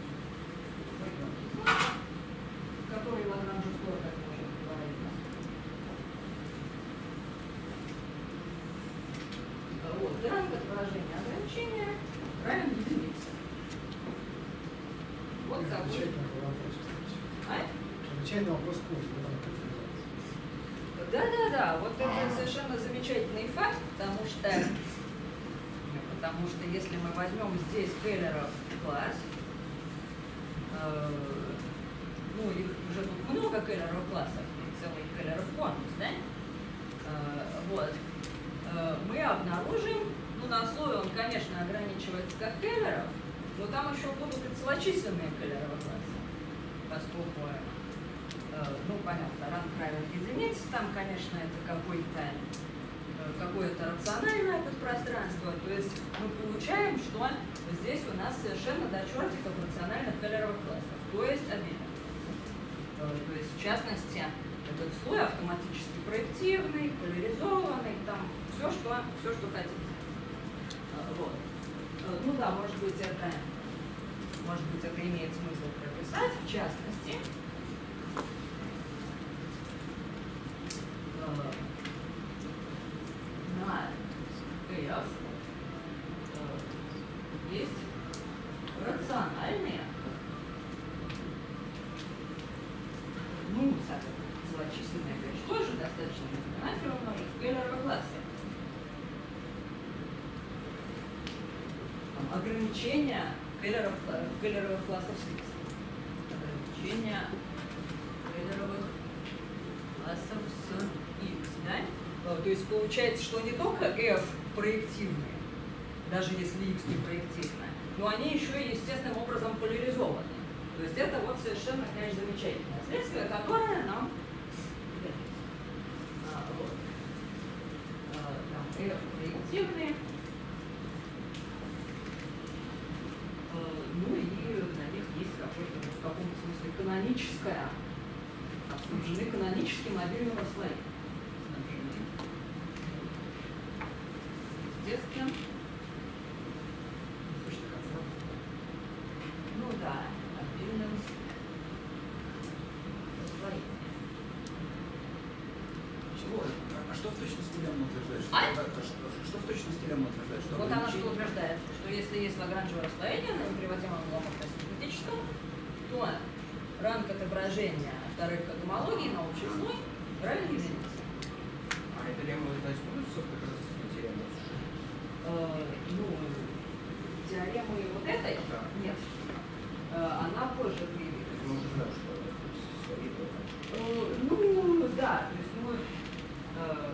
Который Лагранж слой, как мы уже говорили. Вот, ранг отображения ограничения равен единице. Вот такой. Замечательный вопрос, кстати. А? Замечательный вопрос курса, вы там как называется. Да-да-да, вот это совершенно замечательный факт, потому что, потому что если мы возьмем здесь Келлеров класс, э, ну, их уже тут много Келлеров классов, целый Келлеров конус, да? Э, вот. Э, мы обнаружим, ну, на слое он, конечно, ограничивается как Келлеров, но там еще будут и целочисленные Келлеровы классы, поскольку, ну, понятно, ранг равен единице, там, конечно, это какой-то какое-то рациональное подпространство, то есть мы получаем, что здесь у нас совершенно до чертиков рациональных Келлеровых классов, то есть обилие. То есть, в частности, этот слой автоматически проективный, поляризованный, там все, что, все, что хотите. Вот. Ну да, может быть, это, может быть, это имеет смысл прописать, в частности, на F есть рациональные, ну, целочисленные, конечно, тоже достаточно знаменательно умножить в Келлеровой классе. Там, ограничения Келлеров, Келлеровых классов с X. Ограничения Келлеровых классов с X, да? То есть получается, что не только F проективные, даже если X не проективное, но они еще и естественным образом поляризованы. То есть это вот совершенно, конечно, замечательное следствие, которое нам а, вот. а, там F проективные, а, ну и на них есть какое-то в каком-то смысле каноническое, снабжены каноническим мобильным расслоением. Естественно. Ну да, мобильным расслоением. Чего? А что в точности Лемма утверждает? Что, А? да, что, что в точности Лемма утверждает? Что Вот она что ограничение- утверждает, что если есть лагранжевое расслоение на неприводимом ломовом-синтетическом, то ранг отображения вторых гомологий на общий слой равен единице. А это Лемма это используется как раз в теореме? Э, ну, теоремы вот этой Да. нет. Э, она позже появилась. Мы уже знаем, что это стоит. Э, ну, да, то есть, ну, э,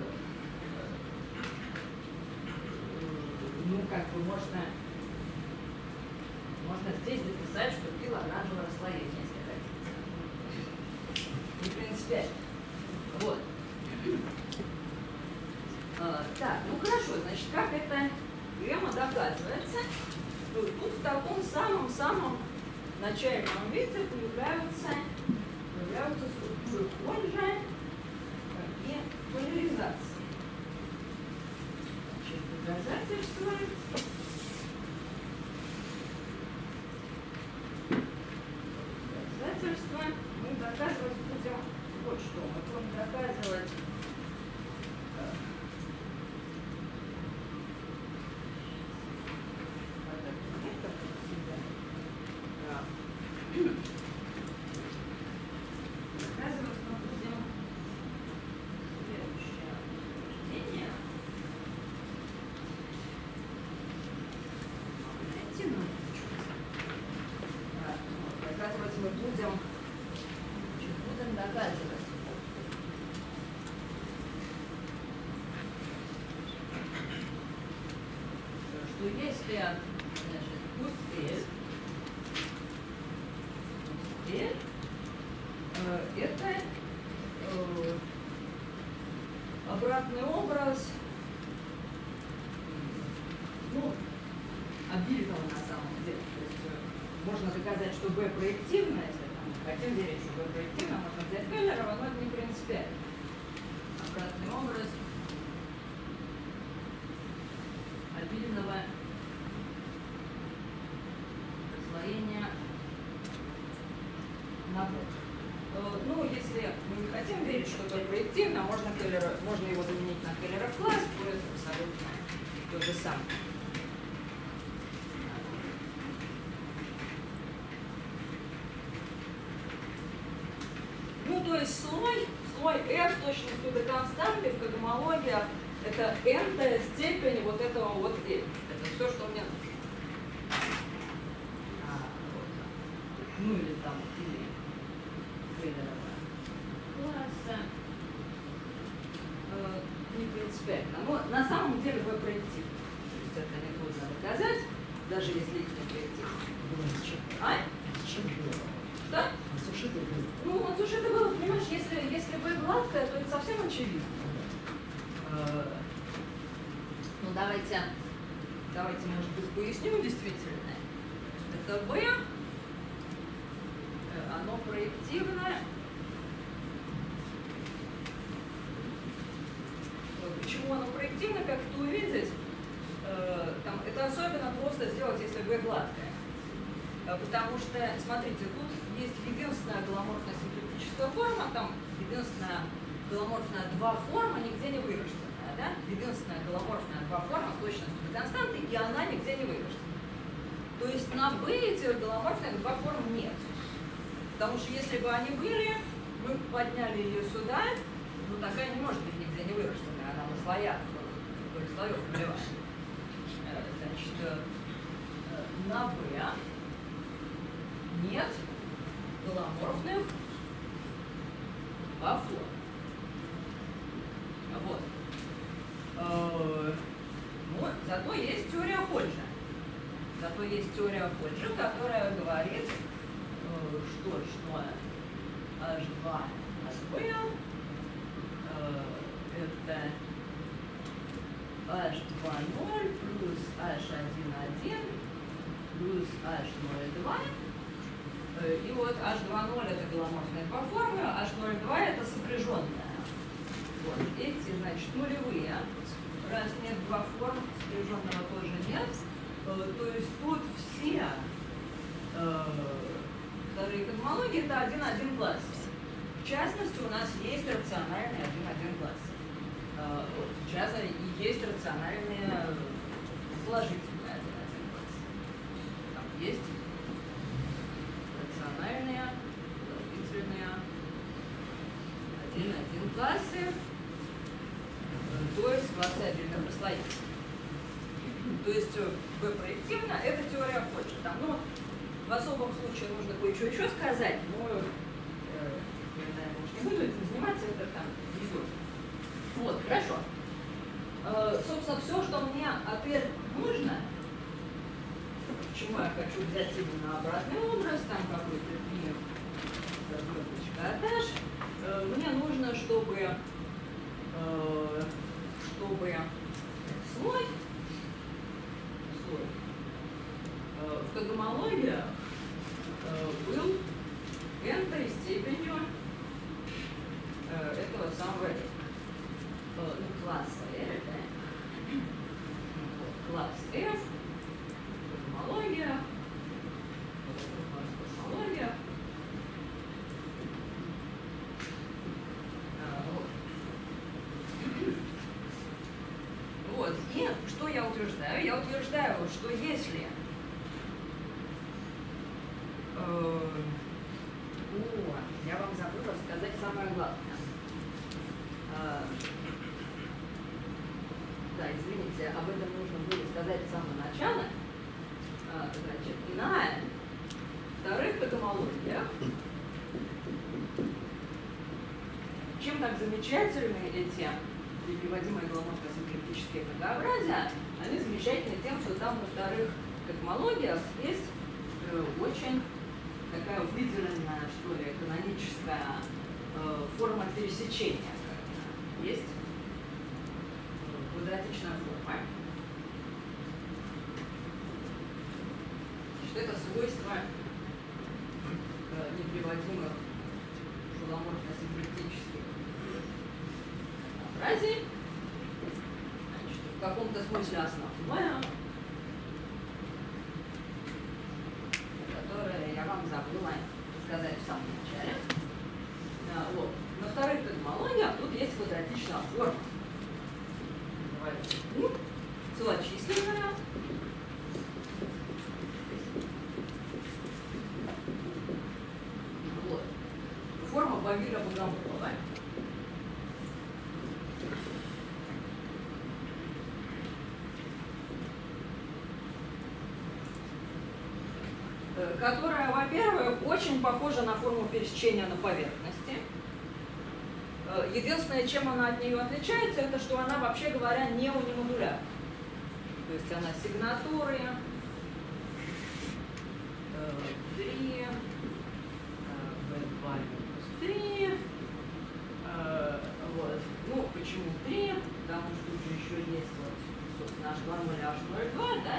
ну, как бы можно, можно здесь записать, что пил оранжевое расслоение, если хотите. Не принципиально. Вот. А, так, ну хорошо, значит, как эта теорема доказывается? Тут в таком самом-самом начальном виде появляются, появляются структуры Польжа и поляризации. Значит, доказательства. Доказательства мы доказывать будем вот что. Мы будем доказывать э, доказывать мы будем следующее утверждение. Найти надо что-то. А, вот, доказывать мы будем, значит, будем доказывать. Что есть L, значит, пусть L, L, э, это э, обратный образ, ну, обилитого на самом деле. То есть э, можно доказать, что B проективно, если там, хотим верить, что B проективно, можно взять Келлера, но это не принципиально. Обратный образ обильного расслоения на B. Ну, если мы не хотим верить, что это проективно, можно, Келлера, можно его заменить на Келлеров класс, будет абсолютно то же самое. Ну, то есть слой, слой f с точностью до константы в когомологиях это n-тая степень вот этого вот L. Это все, что мне нужно. А, вот. Ну или там, или Келлерова класса. Э, не принципиально. Но на самом деле вы проективны. То есть это не трудно доказать, даже если их не проективны. А? Что? Ну, вот уж это было, понимаешь, если, если вы гладкая, то это совсем очевидно. Ну, давайте, давайте, может быть, поясню действительно. Это B, оно проективное. Почему оно проективно, как это увидеть? Там, это особенно просто сделать, если B гладкая. Потому что, смотрите, тут есть единственная голоморфная синклетическая форма, там единственная голоморфная два форма нигде не вырожденная, да? Единственная голоморфная два форма с точностью до константы, и она нигде не вырождена. То есть на B этих голоморфных два форм нет. Потому что если бы они были, мы подняли ее сюда, ну такая не может быть нигде не вырожденная, она на слоях, какой слоев нулевая. Значит, на B нет голоморфных два форм. Вот. Ну, зато есть теория Ходжа. Зато есть теория Ходжа, которая говорит, что, что эйч два эйч бэ это эйч два ноль плюс эйч один один плюс эйч ноль два. И вот эйч два ноль это голоморфные два формы, эйч ноль два это сопряженная. Вот эти, значит, нулевые. Раз нет два форм, сопряженного тоже нет. То есть тут все э, вторые когомологии это один-один класс. В частности, у нас есть рациональный один-один класс. Э, вот, сейчас и есть рациональные положительные один-один класс. Там есть рациональные, положительные один-один классы, то есть классы обильных расслоений. То есть B проективно – это теория Ходжа. Там, ну, в особом случае нужно кое-что еще сказать, но э, я, наверное, уж не буду этим заниматься, это там идет. Вот, хорошо. Э, собственно, все, что мне от L нужно, почему я хочу взять именно обратный образ, там какой-то пи, этаж, э, мне нужно, чтобы, э, чтобы слой, слой э, в когомологиях э, был n-той степенью э, этого самого э, ну, класса R, да? Вот, класс F, когомология, когомология. Вот, и что я утверждаю? Я утверждаю, что если э, о, я вам забыла сказать самое главное. Э, да, извините, об этом нужно было сказать с самого начала. Э, значит, на вторых когомологиях, чем так замечательны эти и приводимые гламурно-синклетические многообразия, они замечательны тем, что там во вторых космологиях есть э, очень такая выделенная, что ли, каноническая э, форма пересечения. Есть квадратичная форма. Что это свойство э, неприводимых гламурно-синклетических многообразий. В каком-то смысле основное, которое я вам забыла сказать в самом начале. Вот. На вторых космологиях тут есть квадратичная форма. Называется U, целочисленная. Вот. Форма Бавиля-Богомолова. Которая, во-первых, очень похожа на форму пересечения на поверхности. Единственное, чем она от нее отличается, это что она, вообще говоря, не унимодулярна. То есть она сигнатуры три, бэ два минус три. Вот. Ну, почему три? Потому что тут же еще есть вот, собственно, эйч два ноль, эйч ноль два, да?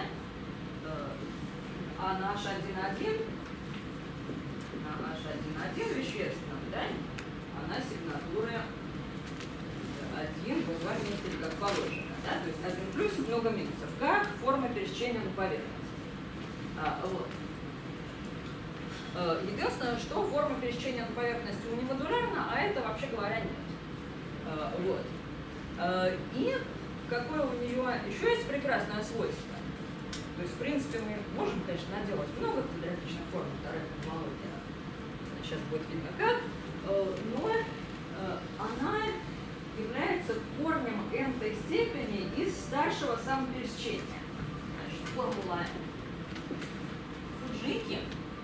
А на эйч один один, на эйч один один вещественном, да, она сигнатура один, бэ два минус три, как положено, да, то есть один плюс, много минусов, как форма пересечения на поверхности. А, вот. Единственное, что форма пересечения на поверхности унимодулярна, а это, вообще говоря, нет. А, вот. А, и какое у нее еще есть прекрасное свойство. То есть, в принципе, мы можем, конечно, наделать много квадратичных форм второй космологии. Сейчас будет видно как. Но она является корнем n-той степени из старшего самопересечения. Значит, формула Фуджики.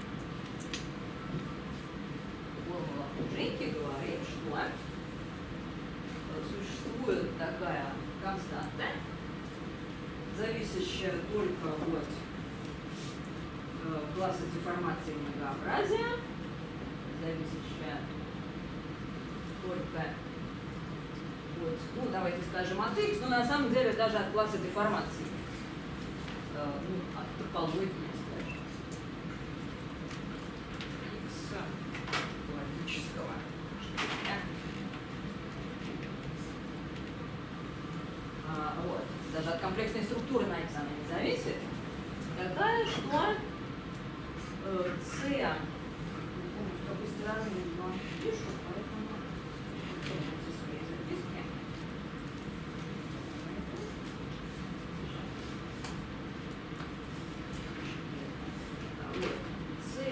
Формула Фуджики говорит, что существует такая константа, зависящая только от э, класса деформации многообразия, зависящая только от, ну, давайте скажем, от x, но на самом деле даже от класса деформации, э, ну, от топологии, скажем, x логического. А, вот. Даже от комплексной структуры на x она не зависит, такая, что э, c, не помню, с какой стороны я пишу, поэтому помните свои записки. Вот. c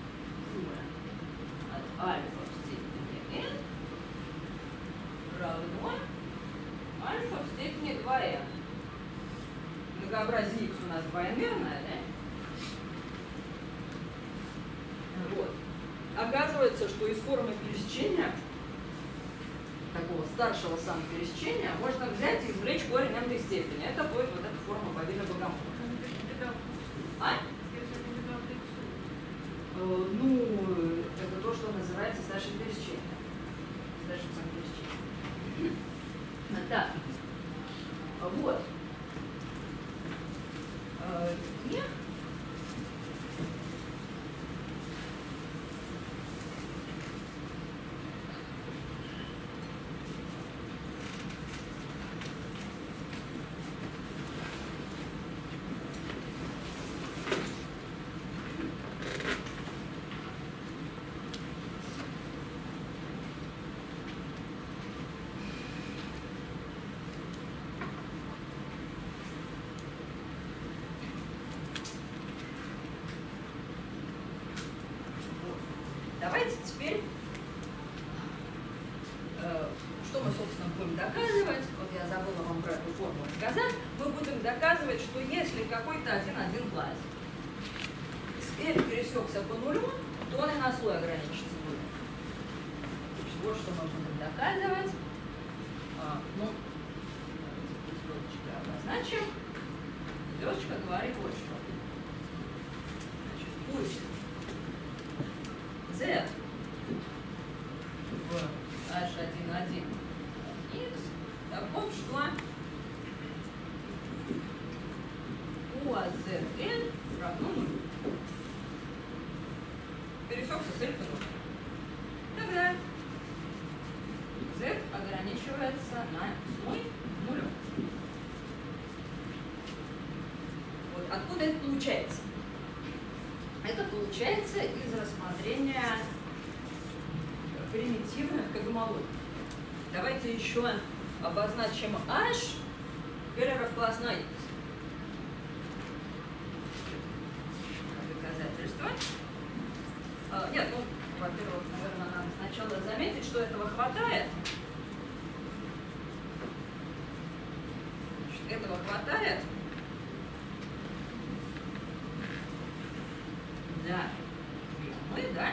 от альфа в степени n равно альфа в степени два эн. Многообразие x у нас двоемерное, да? Вот. Оказывается, что из формы пересечения, такого старшего самопересечения, можно взять и извлечь корень n-той степени. Это будет вот эта форма Бавиля-Богомолова. А? Э, ну, это то, что называется старшим пересечением. Старшим самопересечением. Так. Вот. И давайте теперь, э, что мы, собственно, будем доказывать. Вот я забыла вам про эту формулу сказать. Мы будем доказывать, что если какой-то один-один класс с L пересекся по нулю, то он и на слой ограничится нулем. Вот что мы будем доказывать. А, ну, обозначим. Звездочка говорит вот что. Значит, пусть z в эйч один один x таков, что u от zn равно нулю. Пересекся с эльфа нуля. Тогда z ограничивается на свой нулем. Вот откуда это получается? Это получается из рассмотрения примитивных когомологий. Давайте еще обозначим h Келлеров класс на x. Доказательство. А, нет, ну, во-первых, наверное, надо сначала заметить, что этого хватает. Значит, этого хватает для прямой, да?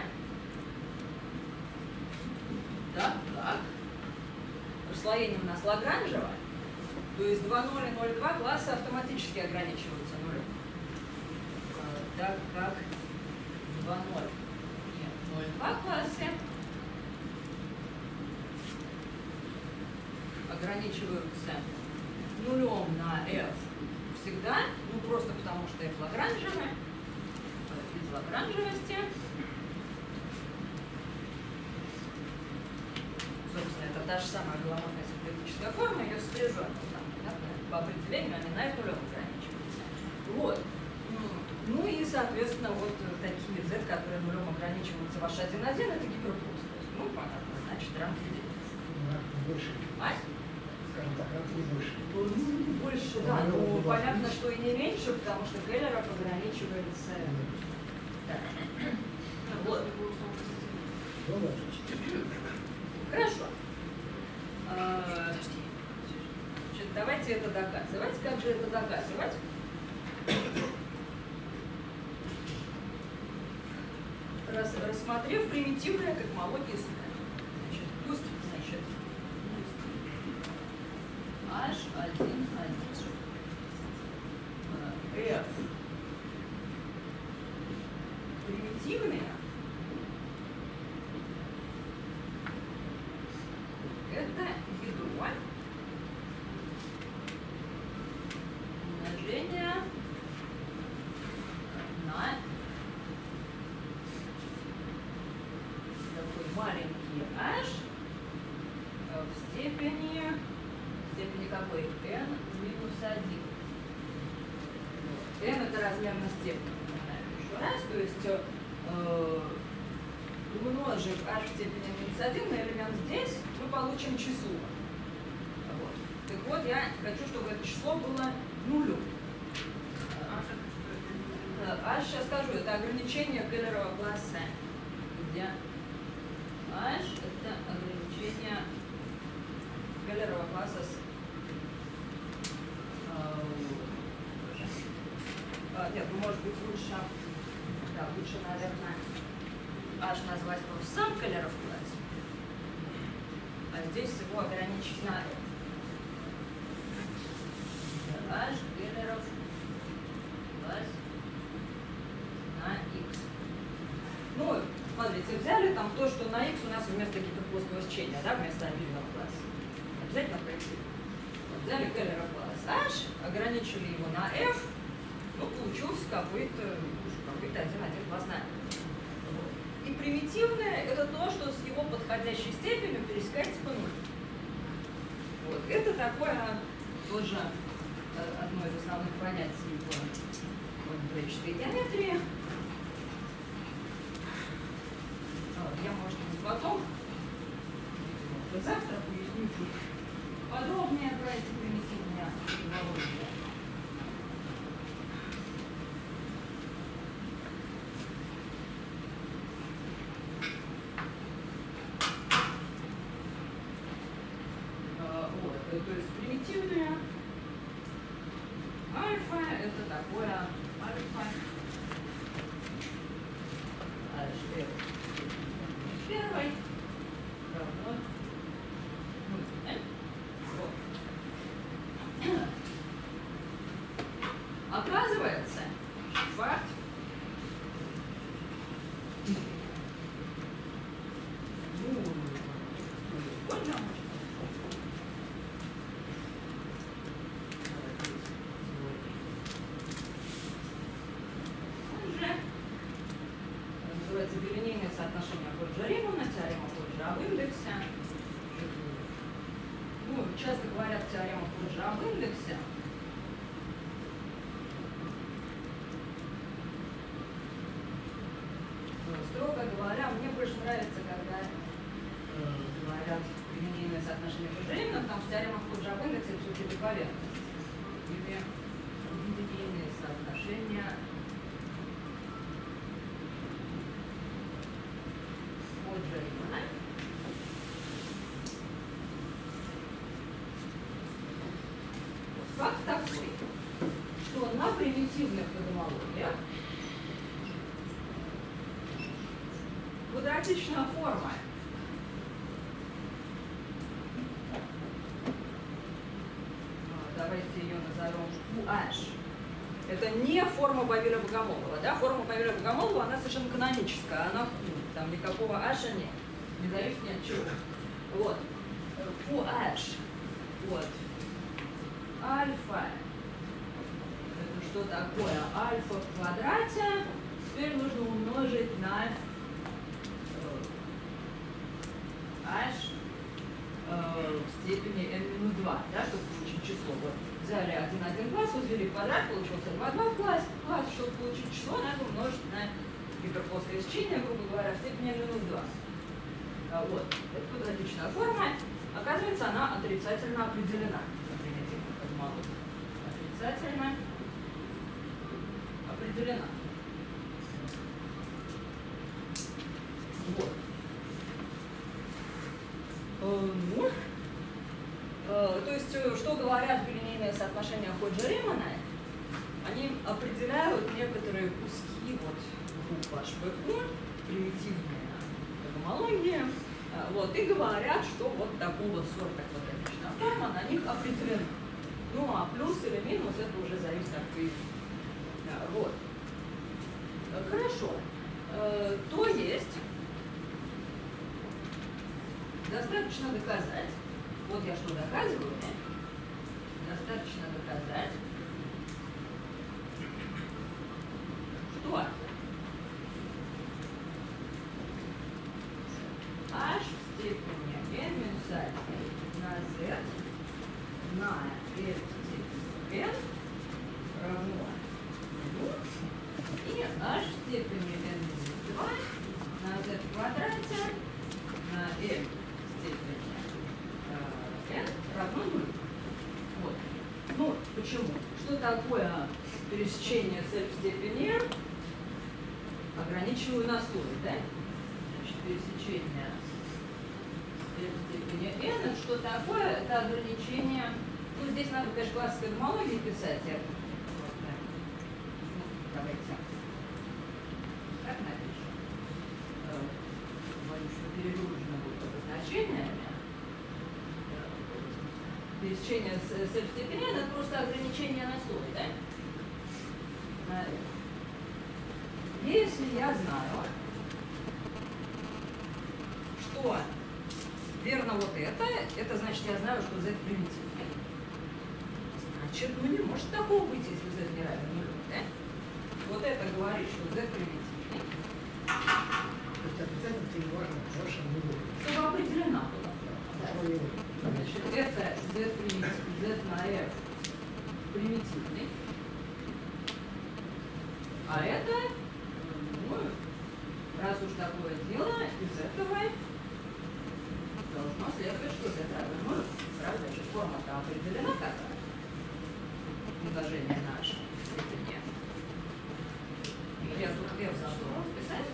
Так, так. Расслоение у нас Лагранжево, то есть два ноль и ноль два класса автоматически ограничиваются нулем. Так как два ноль и ноль два классе ограничиваются нулем на f всегда, ну просто потому что f лагранжевый, из лагранжевости. Собственно, это та же самая голоморфная симплетическая форма, ее сопряженная там, да, по определению они на f нулем ограничиваются. Вот. Ну и, соответственно, вот такие z, которые нулем ограничиваются в эйч один один, это гиперплоскость. Ну, понятно, значит, рамки делятся. Больше. А? Скажем так, рамки больше. Ну, больше, да, ну, понятно, что и не меньше, потому что Келлеров ограничивается. Да. Вот. Ну да. Хорошо. А, значит, давайте это доказывать. Как же это доказывать? Рас, рассмотрев примитивное когомологию сюда. Значит, пусть, значит, эйч один один f примитивные это ядро умножения на такой маленький h в степени, в степени какой? n минус один. n это размерная степень. Еще раз, то есть э, умножив h в степени минус один на элемент здесь, мы получим число. Вот. Так вот, я хочу, чтобы это число было нулем. А сейчас скажу, это ограничение Келлерова класса, где h это ограничение Келлерова класса с э, нет, ну, может быть лучше, да, лучше, наверное, h назвать просто сам Келлеров класс, а здесь его ограничить на h Келлеров класс на x. Ну, смотрите, взяли там то, что на x у нас вместо гиперплоского сечения, да, вместо обильного класса. Обязательно проектируем. Вот, взяли Келлеров класс h, ограничили его на f, ну, получился какой-то какой-то один один класс на f. Вот. И примитивное это то, что с его подходящей степенью пересекается по нулю. Вот. Это такое тоже одно из основных понятий в алгебраической геометрии. Я, может быть, потом, завтра поясню чуть подробнее про эти примитивные технологии. Вот, то есть примитивные альфа это такое альфа h первый равно нулю. Вот. соотношения Ходжа-Римана, теорема Ходжа об индексе. Ну, часто говорят теорема Ходжа об индексе. Строго говоря, мне больше нравится, когда э, говорят линейное соотношение Ходжа-Римана, потому что теорема Ходжа об индексе все-таки поверхность. Или линейные соотношения Ходжа-Римана. Факт такой, что на примитивных кодомологиях квадратичная форма давайте ее назовем ку эйч. Это не форма Бавиля-Богомолова. Да? Форма Бавиля-Богомолова, она совершенно каноническая, она ку. Там никакого эйча нет. Не зависит ни от чего. Вот. ку эйч. Вот. Альфа. Это что такое? Альфа в квадрате. Теперь нужно умножить на h э, в степени n минус два, да, чтобы получить число. Вот. Взяли один, один класс, возвели квадрат, получился два, два в класс, класс. Чтобы получить число, надо умножить на гиперплоское сечение, грубо говоря, в степени n минус два. А, вот. Это квадратичная форма. Оказывается, она отрицательно определена. Отрицательно определена. Вот. Э, ну, э, то есть, что говорят билинейные соотношения Ходжа-Римана, они определяют некоторые куски вот, группы эйч пи ку, примитивные кодомологии, э, вот, и говорят, что вот такого сорта квадратичная форма на них определена. Ну, а плюс или минус, это уже зависит от появления. Вот. Хорошо. Э, то есть, достаточно доказать, вот я что доказываю, достаточно доказать, что h в степени n минус один на z на l в степени n равно нулю, и h в степени n минус два на z в квадрате на l в степени э, n равно нулю. Вот. Ну, почему? Что такое пересечение с l в степени n? Ограничиваю на слой, да? Значит, пересечение с l в степени n, это что такое? Это ограничение. Ну, здесь надо, конечно, классической гомологии писать. Я... Вот, да. Ну, давайте. Как напишем? Боюсь, что перегружено будет обозначениями. Пересечение с l в степени n это просто ограничение на слой, да? На l. Если я знаю, что верно вот это, это значит, я знаю, что z примитивный. Значит, ну не может такого быть, если z не равен нулю, да? Вот это говорит, что z примитивный. То есть отрицательно тебе важно больше не будет. Чтобы определена была. Да. Значит, это z примитивный, z на f примитивный. А это, ну, раз уж такое дело, из этого должно следовать, что z равен нулю. Правда же, форма-то определена такая. Умножение на h в степени. Я тут f забыла писать.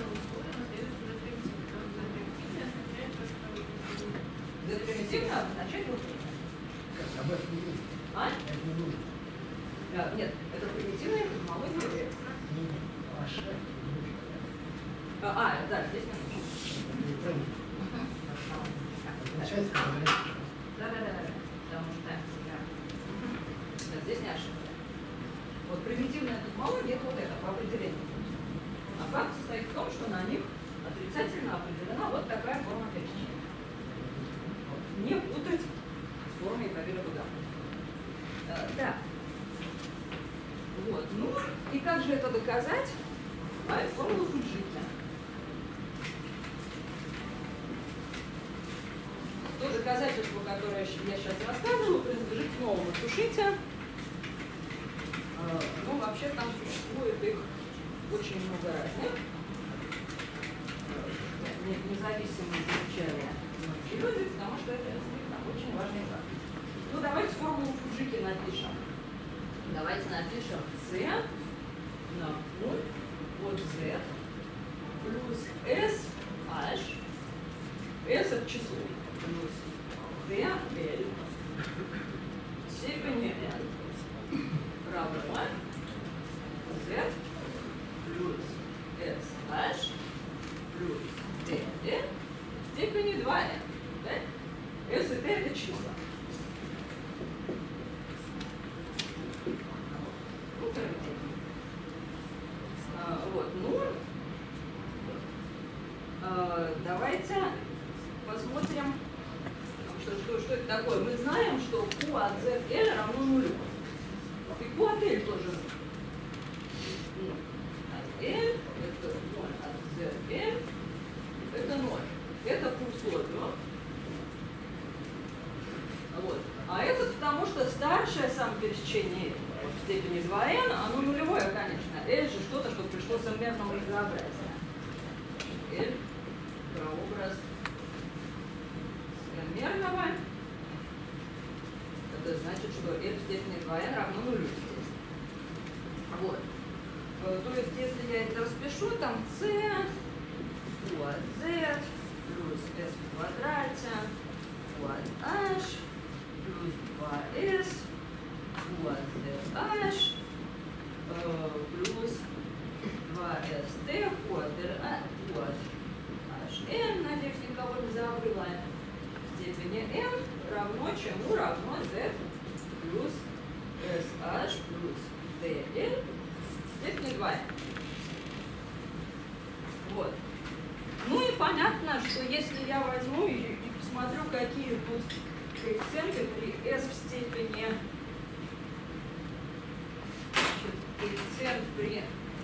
Z примитивно означает вот это. Об этом не нужно. А? Это не нужно. А, нет, это примитивная космология. Не нужно. А шеф не нужно. А, а, да, здесь не нужно. Означает, что это Да, да, да, да. Потому что да. Да, здесь не ошибка. Вот примитивная космология это вот это по определению. А факт состоит в том, что на них отрицательно определена вот такая форма пересечения. Не путать с формой Бавиля-Богомолова. Э, да. Вот. Ну, и как же это доказать? А, это формула Фуджики. доказательство, которое я сейчас рассказываю, принадлежит новому сушите. Ну, вообще там существует их очень много разных. Независимые замечания люди, потому что это действительно очень важный факт. Ну, давайте формулу Фуджики напишем. Давайте напишем c на ноль от z плюс s h, s это число, плюс d l в степени n равно z плюс s h плюс d l в степени два n. Да? S и t это числа. Вот, ну, э, давайте посмотрим, что, что, что это такое. Мы знаем, что Q от Z L равно нулю. И Q от L тоже нуль. От L это ноль, от Z L это ноль. Это Q условие. Вот. А это потому, что старшее самопересечение в степени два n, оно нулевое, конечно. L же что-то, что пришло с m-мерного разнообразия. L прообраз с m-мерного. Это значит, что L в степени два n равно нулю, естественно. Вот. То есть, если я это распишу, там c, Q от z, плюс s в квадрате, Q от h, плюс два s, Q от zh, э, плюс два эс тэ, Q от hn, надеюсь, никого не забыла, в степени n равно чему равно z плюс sh плюс dl в степени два n. Вот. Ну и понятно, что если я возьму и, и посмотрю, какие тут коэффициенты при s в степени, значит, коэффициент при,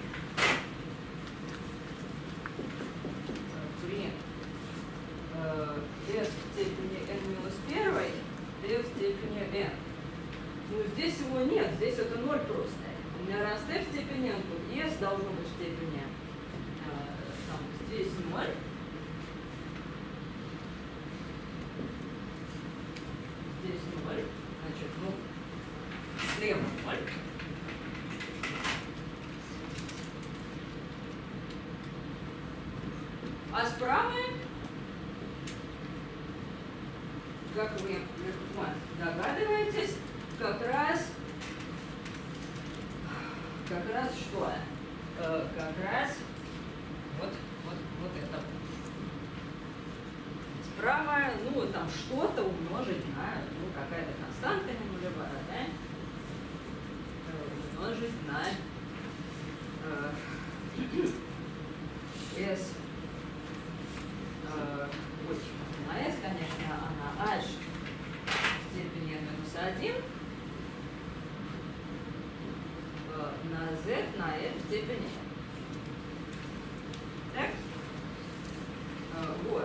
при э, s в степени n минус один, d в степени n. Ну здесь его нет, здесь это ноль просто. У меня раз d в степени n, то s должно быть в степени э, там, здесь ноль. Здесь ноль, значит, ну, слева ноль. А справа, как вы легко догадываетесь, как раз, как раз что? Э, как раз вот, вот, вот это вот. Справа, ну, там что-то умножить на, ну, какая-то константа не нулевая, да? Умножить на э, s, э, ой, на s, конечно, а на h в степени n минус один, э, на z на l в степени n. Так? Э, вот.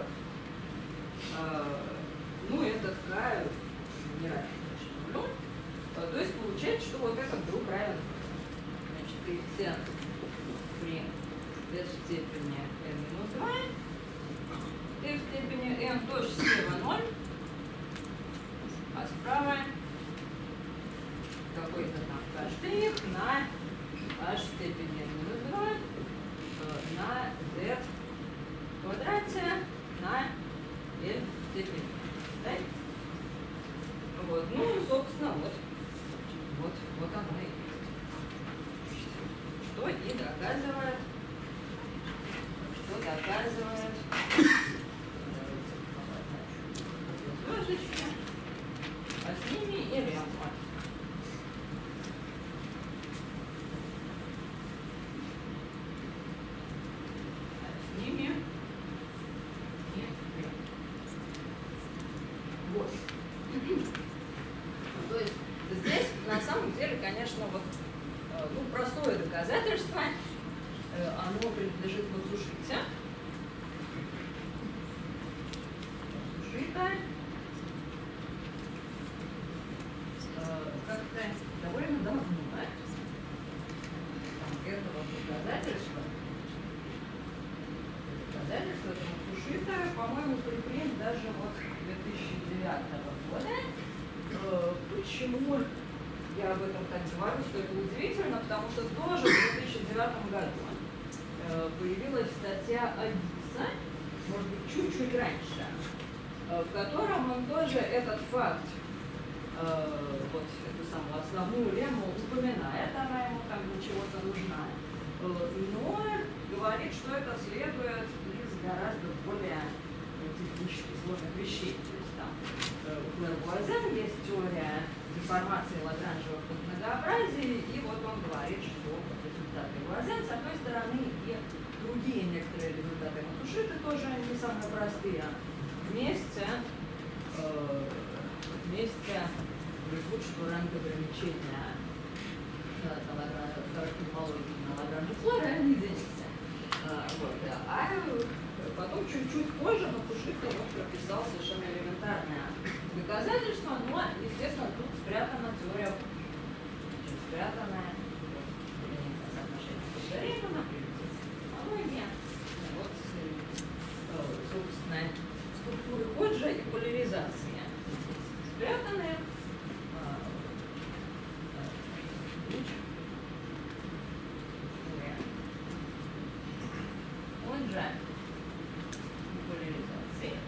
Ну, это такая не равен нулю. То есть получается, что вот этот вдруг равен, значит, коэффициент при s в степени n минус два, t в степени n тоже слева ноль, а справа какой-то там k' на h в степени n минус два на z в квадрате на l в степени. Да? Вот. Ну, собственно, вот, вот, вот оно и есть. Что и доказывает, что доказывает звездочки, а с ними и лямбда. А с ними вот. То есть здесь на самом деле, конечно, вот, ну, простое доказательство, оно принадлежит Мацушите. Мацушита. по-моему, припринт даже вот две тысячи девятого года. Э, почему я об этом так говорю, что это удивительно, потому что тоже в две тысячи девятом году э, появилась статья Адиса, может быть, чуть-чуть раньше, э, в котором он тоже этот факт, э, вот эту самую основную лемму упоминает, она ему там для чего-то нужна, э, но говорит, что это следует из гораздо более э, технически сложных вещей. То есть там э, у Клэр-Буазен есть теория деформации лагранжевых многообразий, и вот он говорит, что вот результаты Буазен, с одной стороны, и другие некоторые результаты Матушиты тоже не самые простые, вместе, э, вместе присут, что ранг ограничения э, характерологии на лагранже флоры не денется. Э, вот, а потом чуть-чуть позже Матушита вот прописал совершенно элементарное доказательство, но, естественно, тут спрятана теория, спрятанная соотношение повторения, технология, вот, собственно, структуры Ходжа и поляризация. Спрятанные Ходжа и поляризация.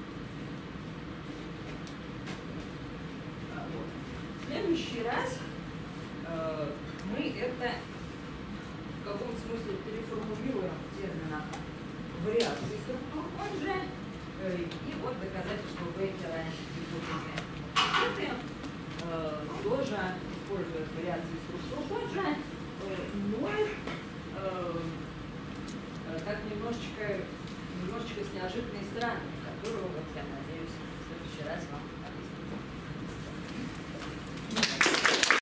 В следующий раз э, мы это в каком-то смысле переформулируем в терминах вариации структур Ходжа э, и вот доказательство Бейкера гипотезы Матушиты э, тоже использует вариации структур Ходжа, э, но э, так немножечко, немножечко с неожиданной стороны.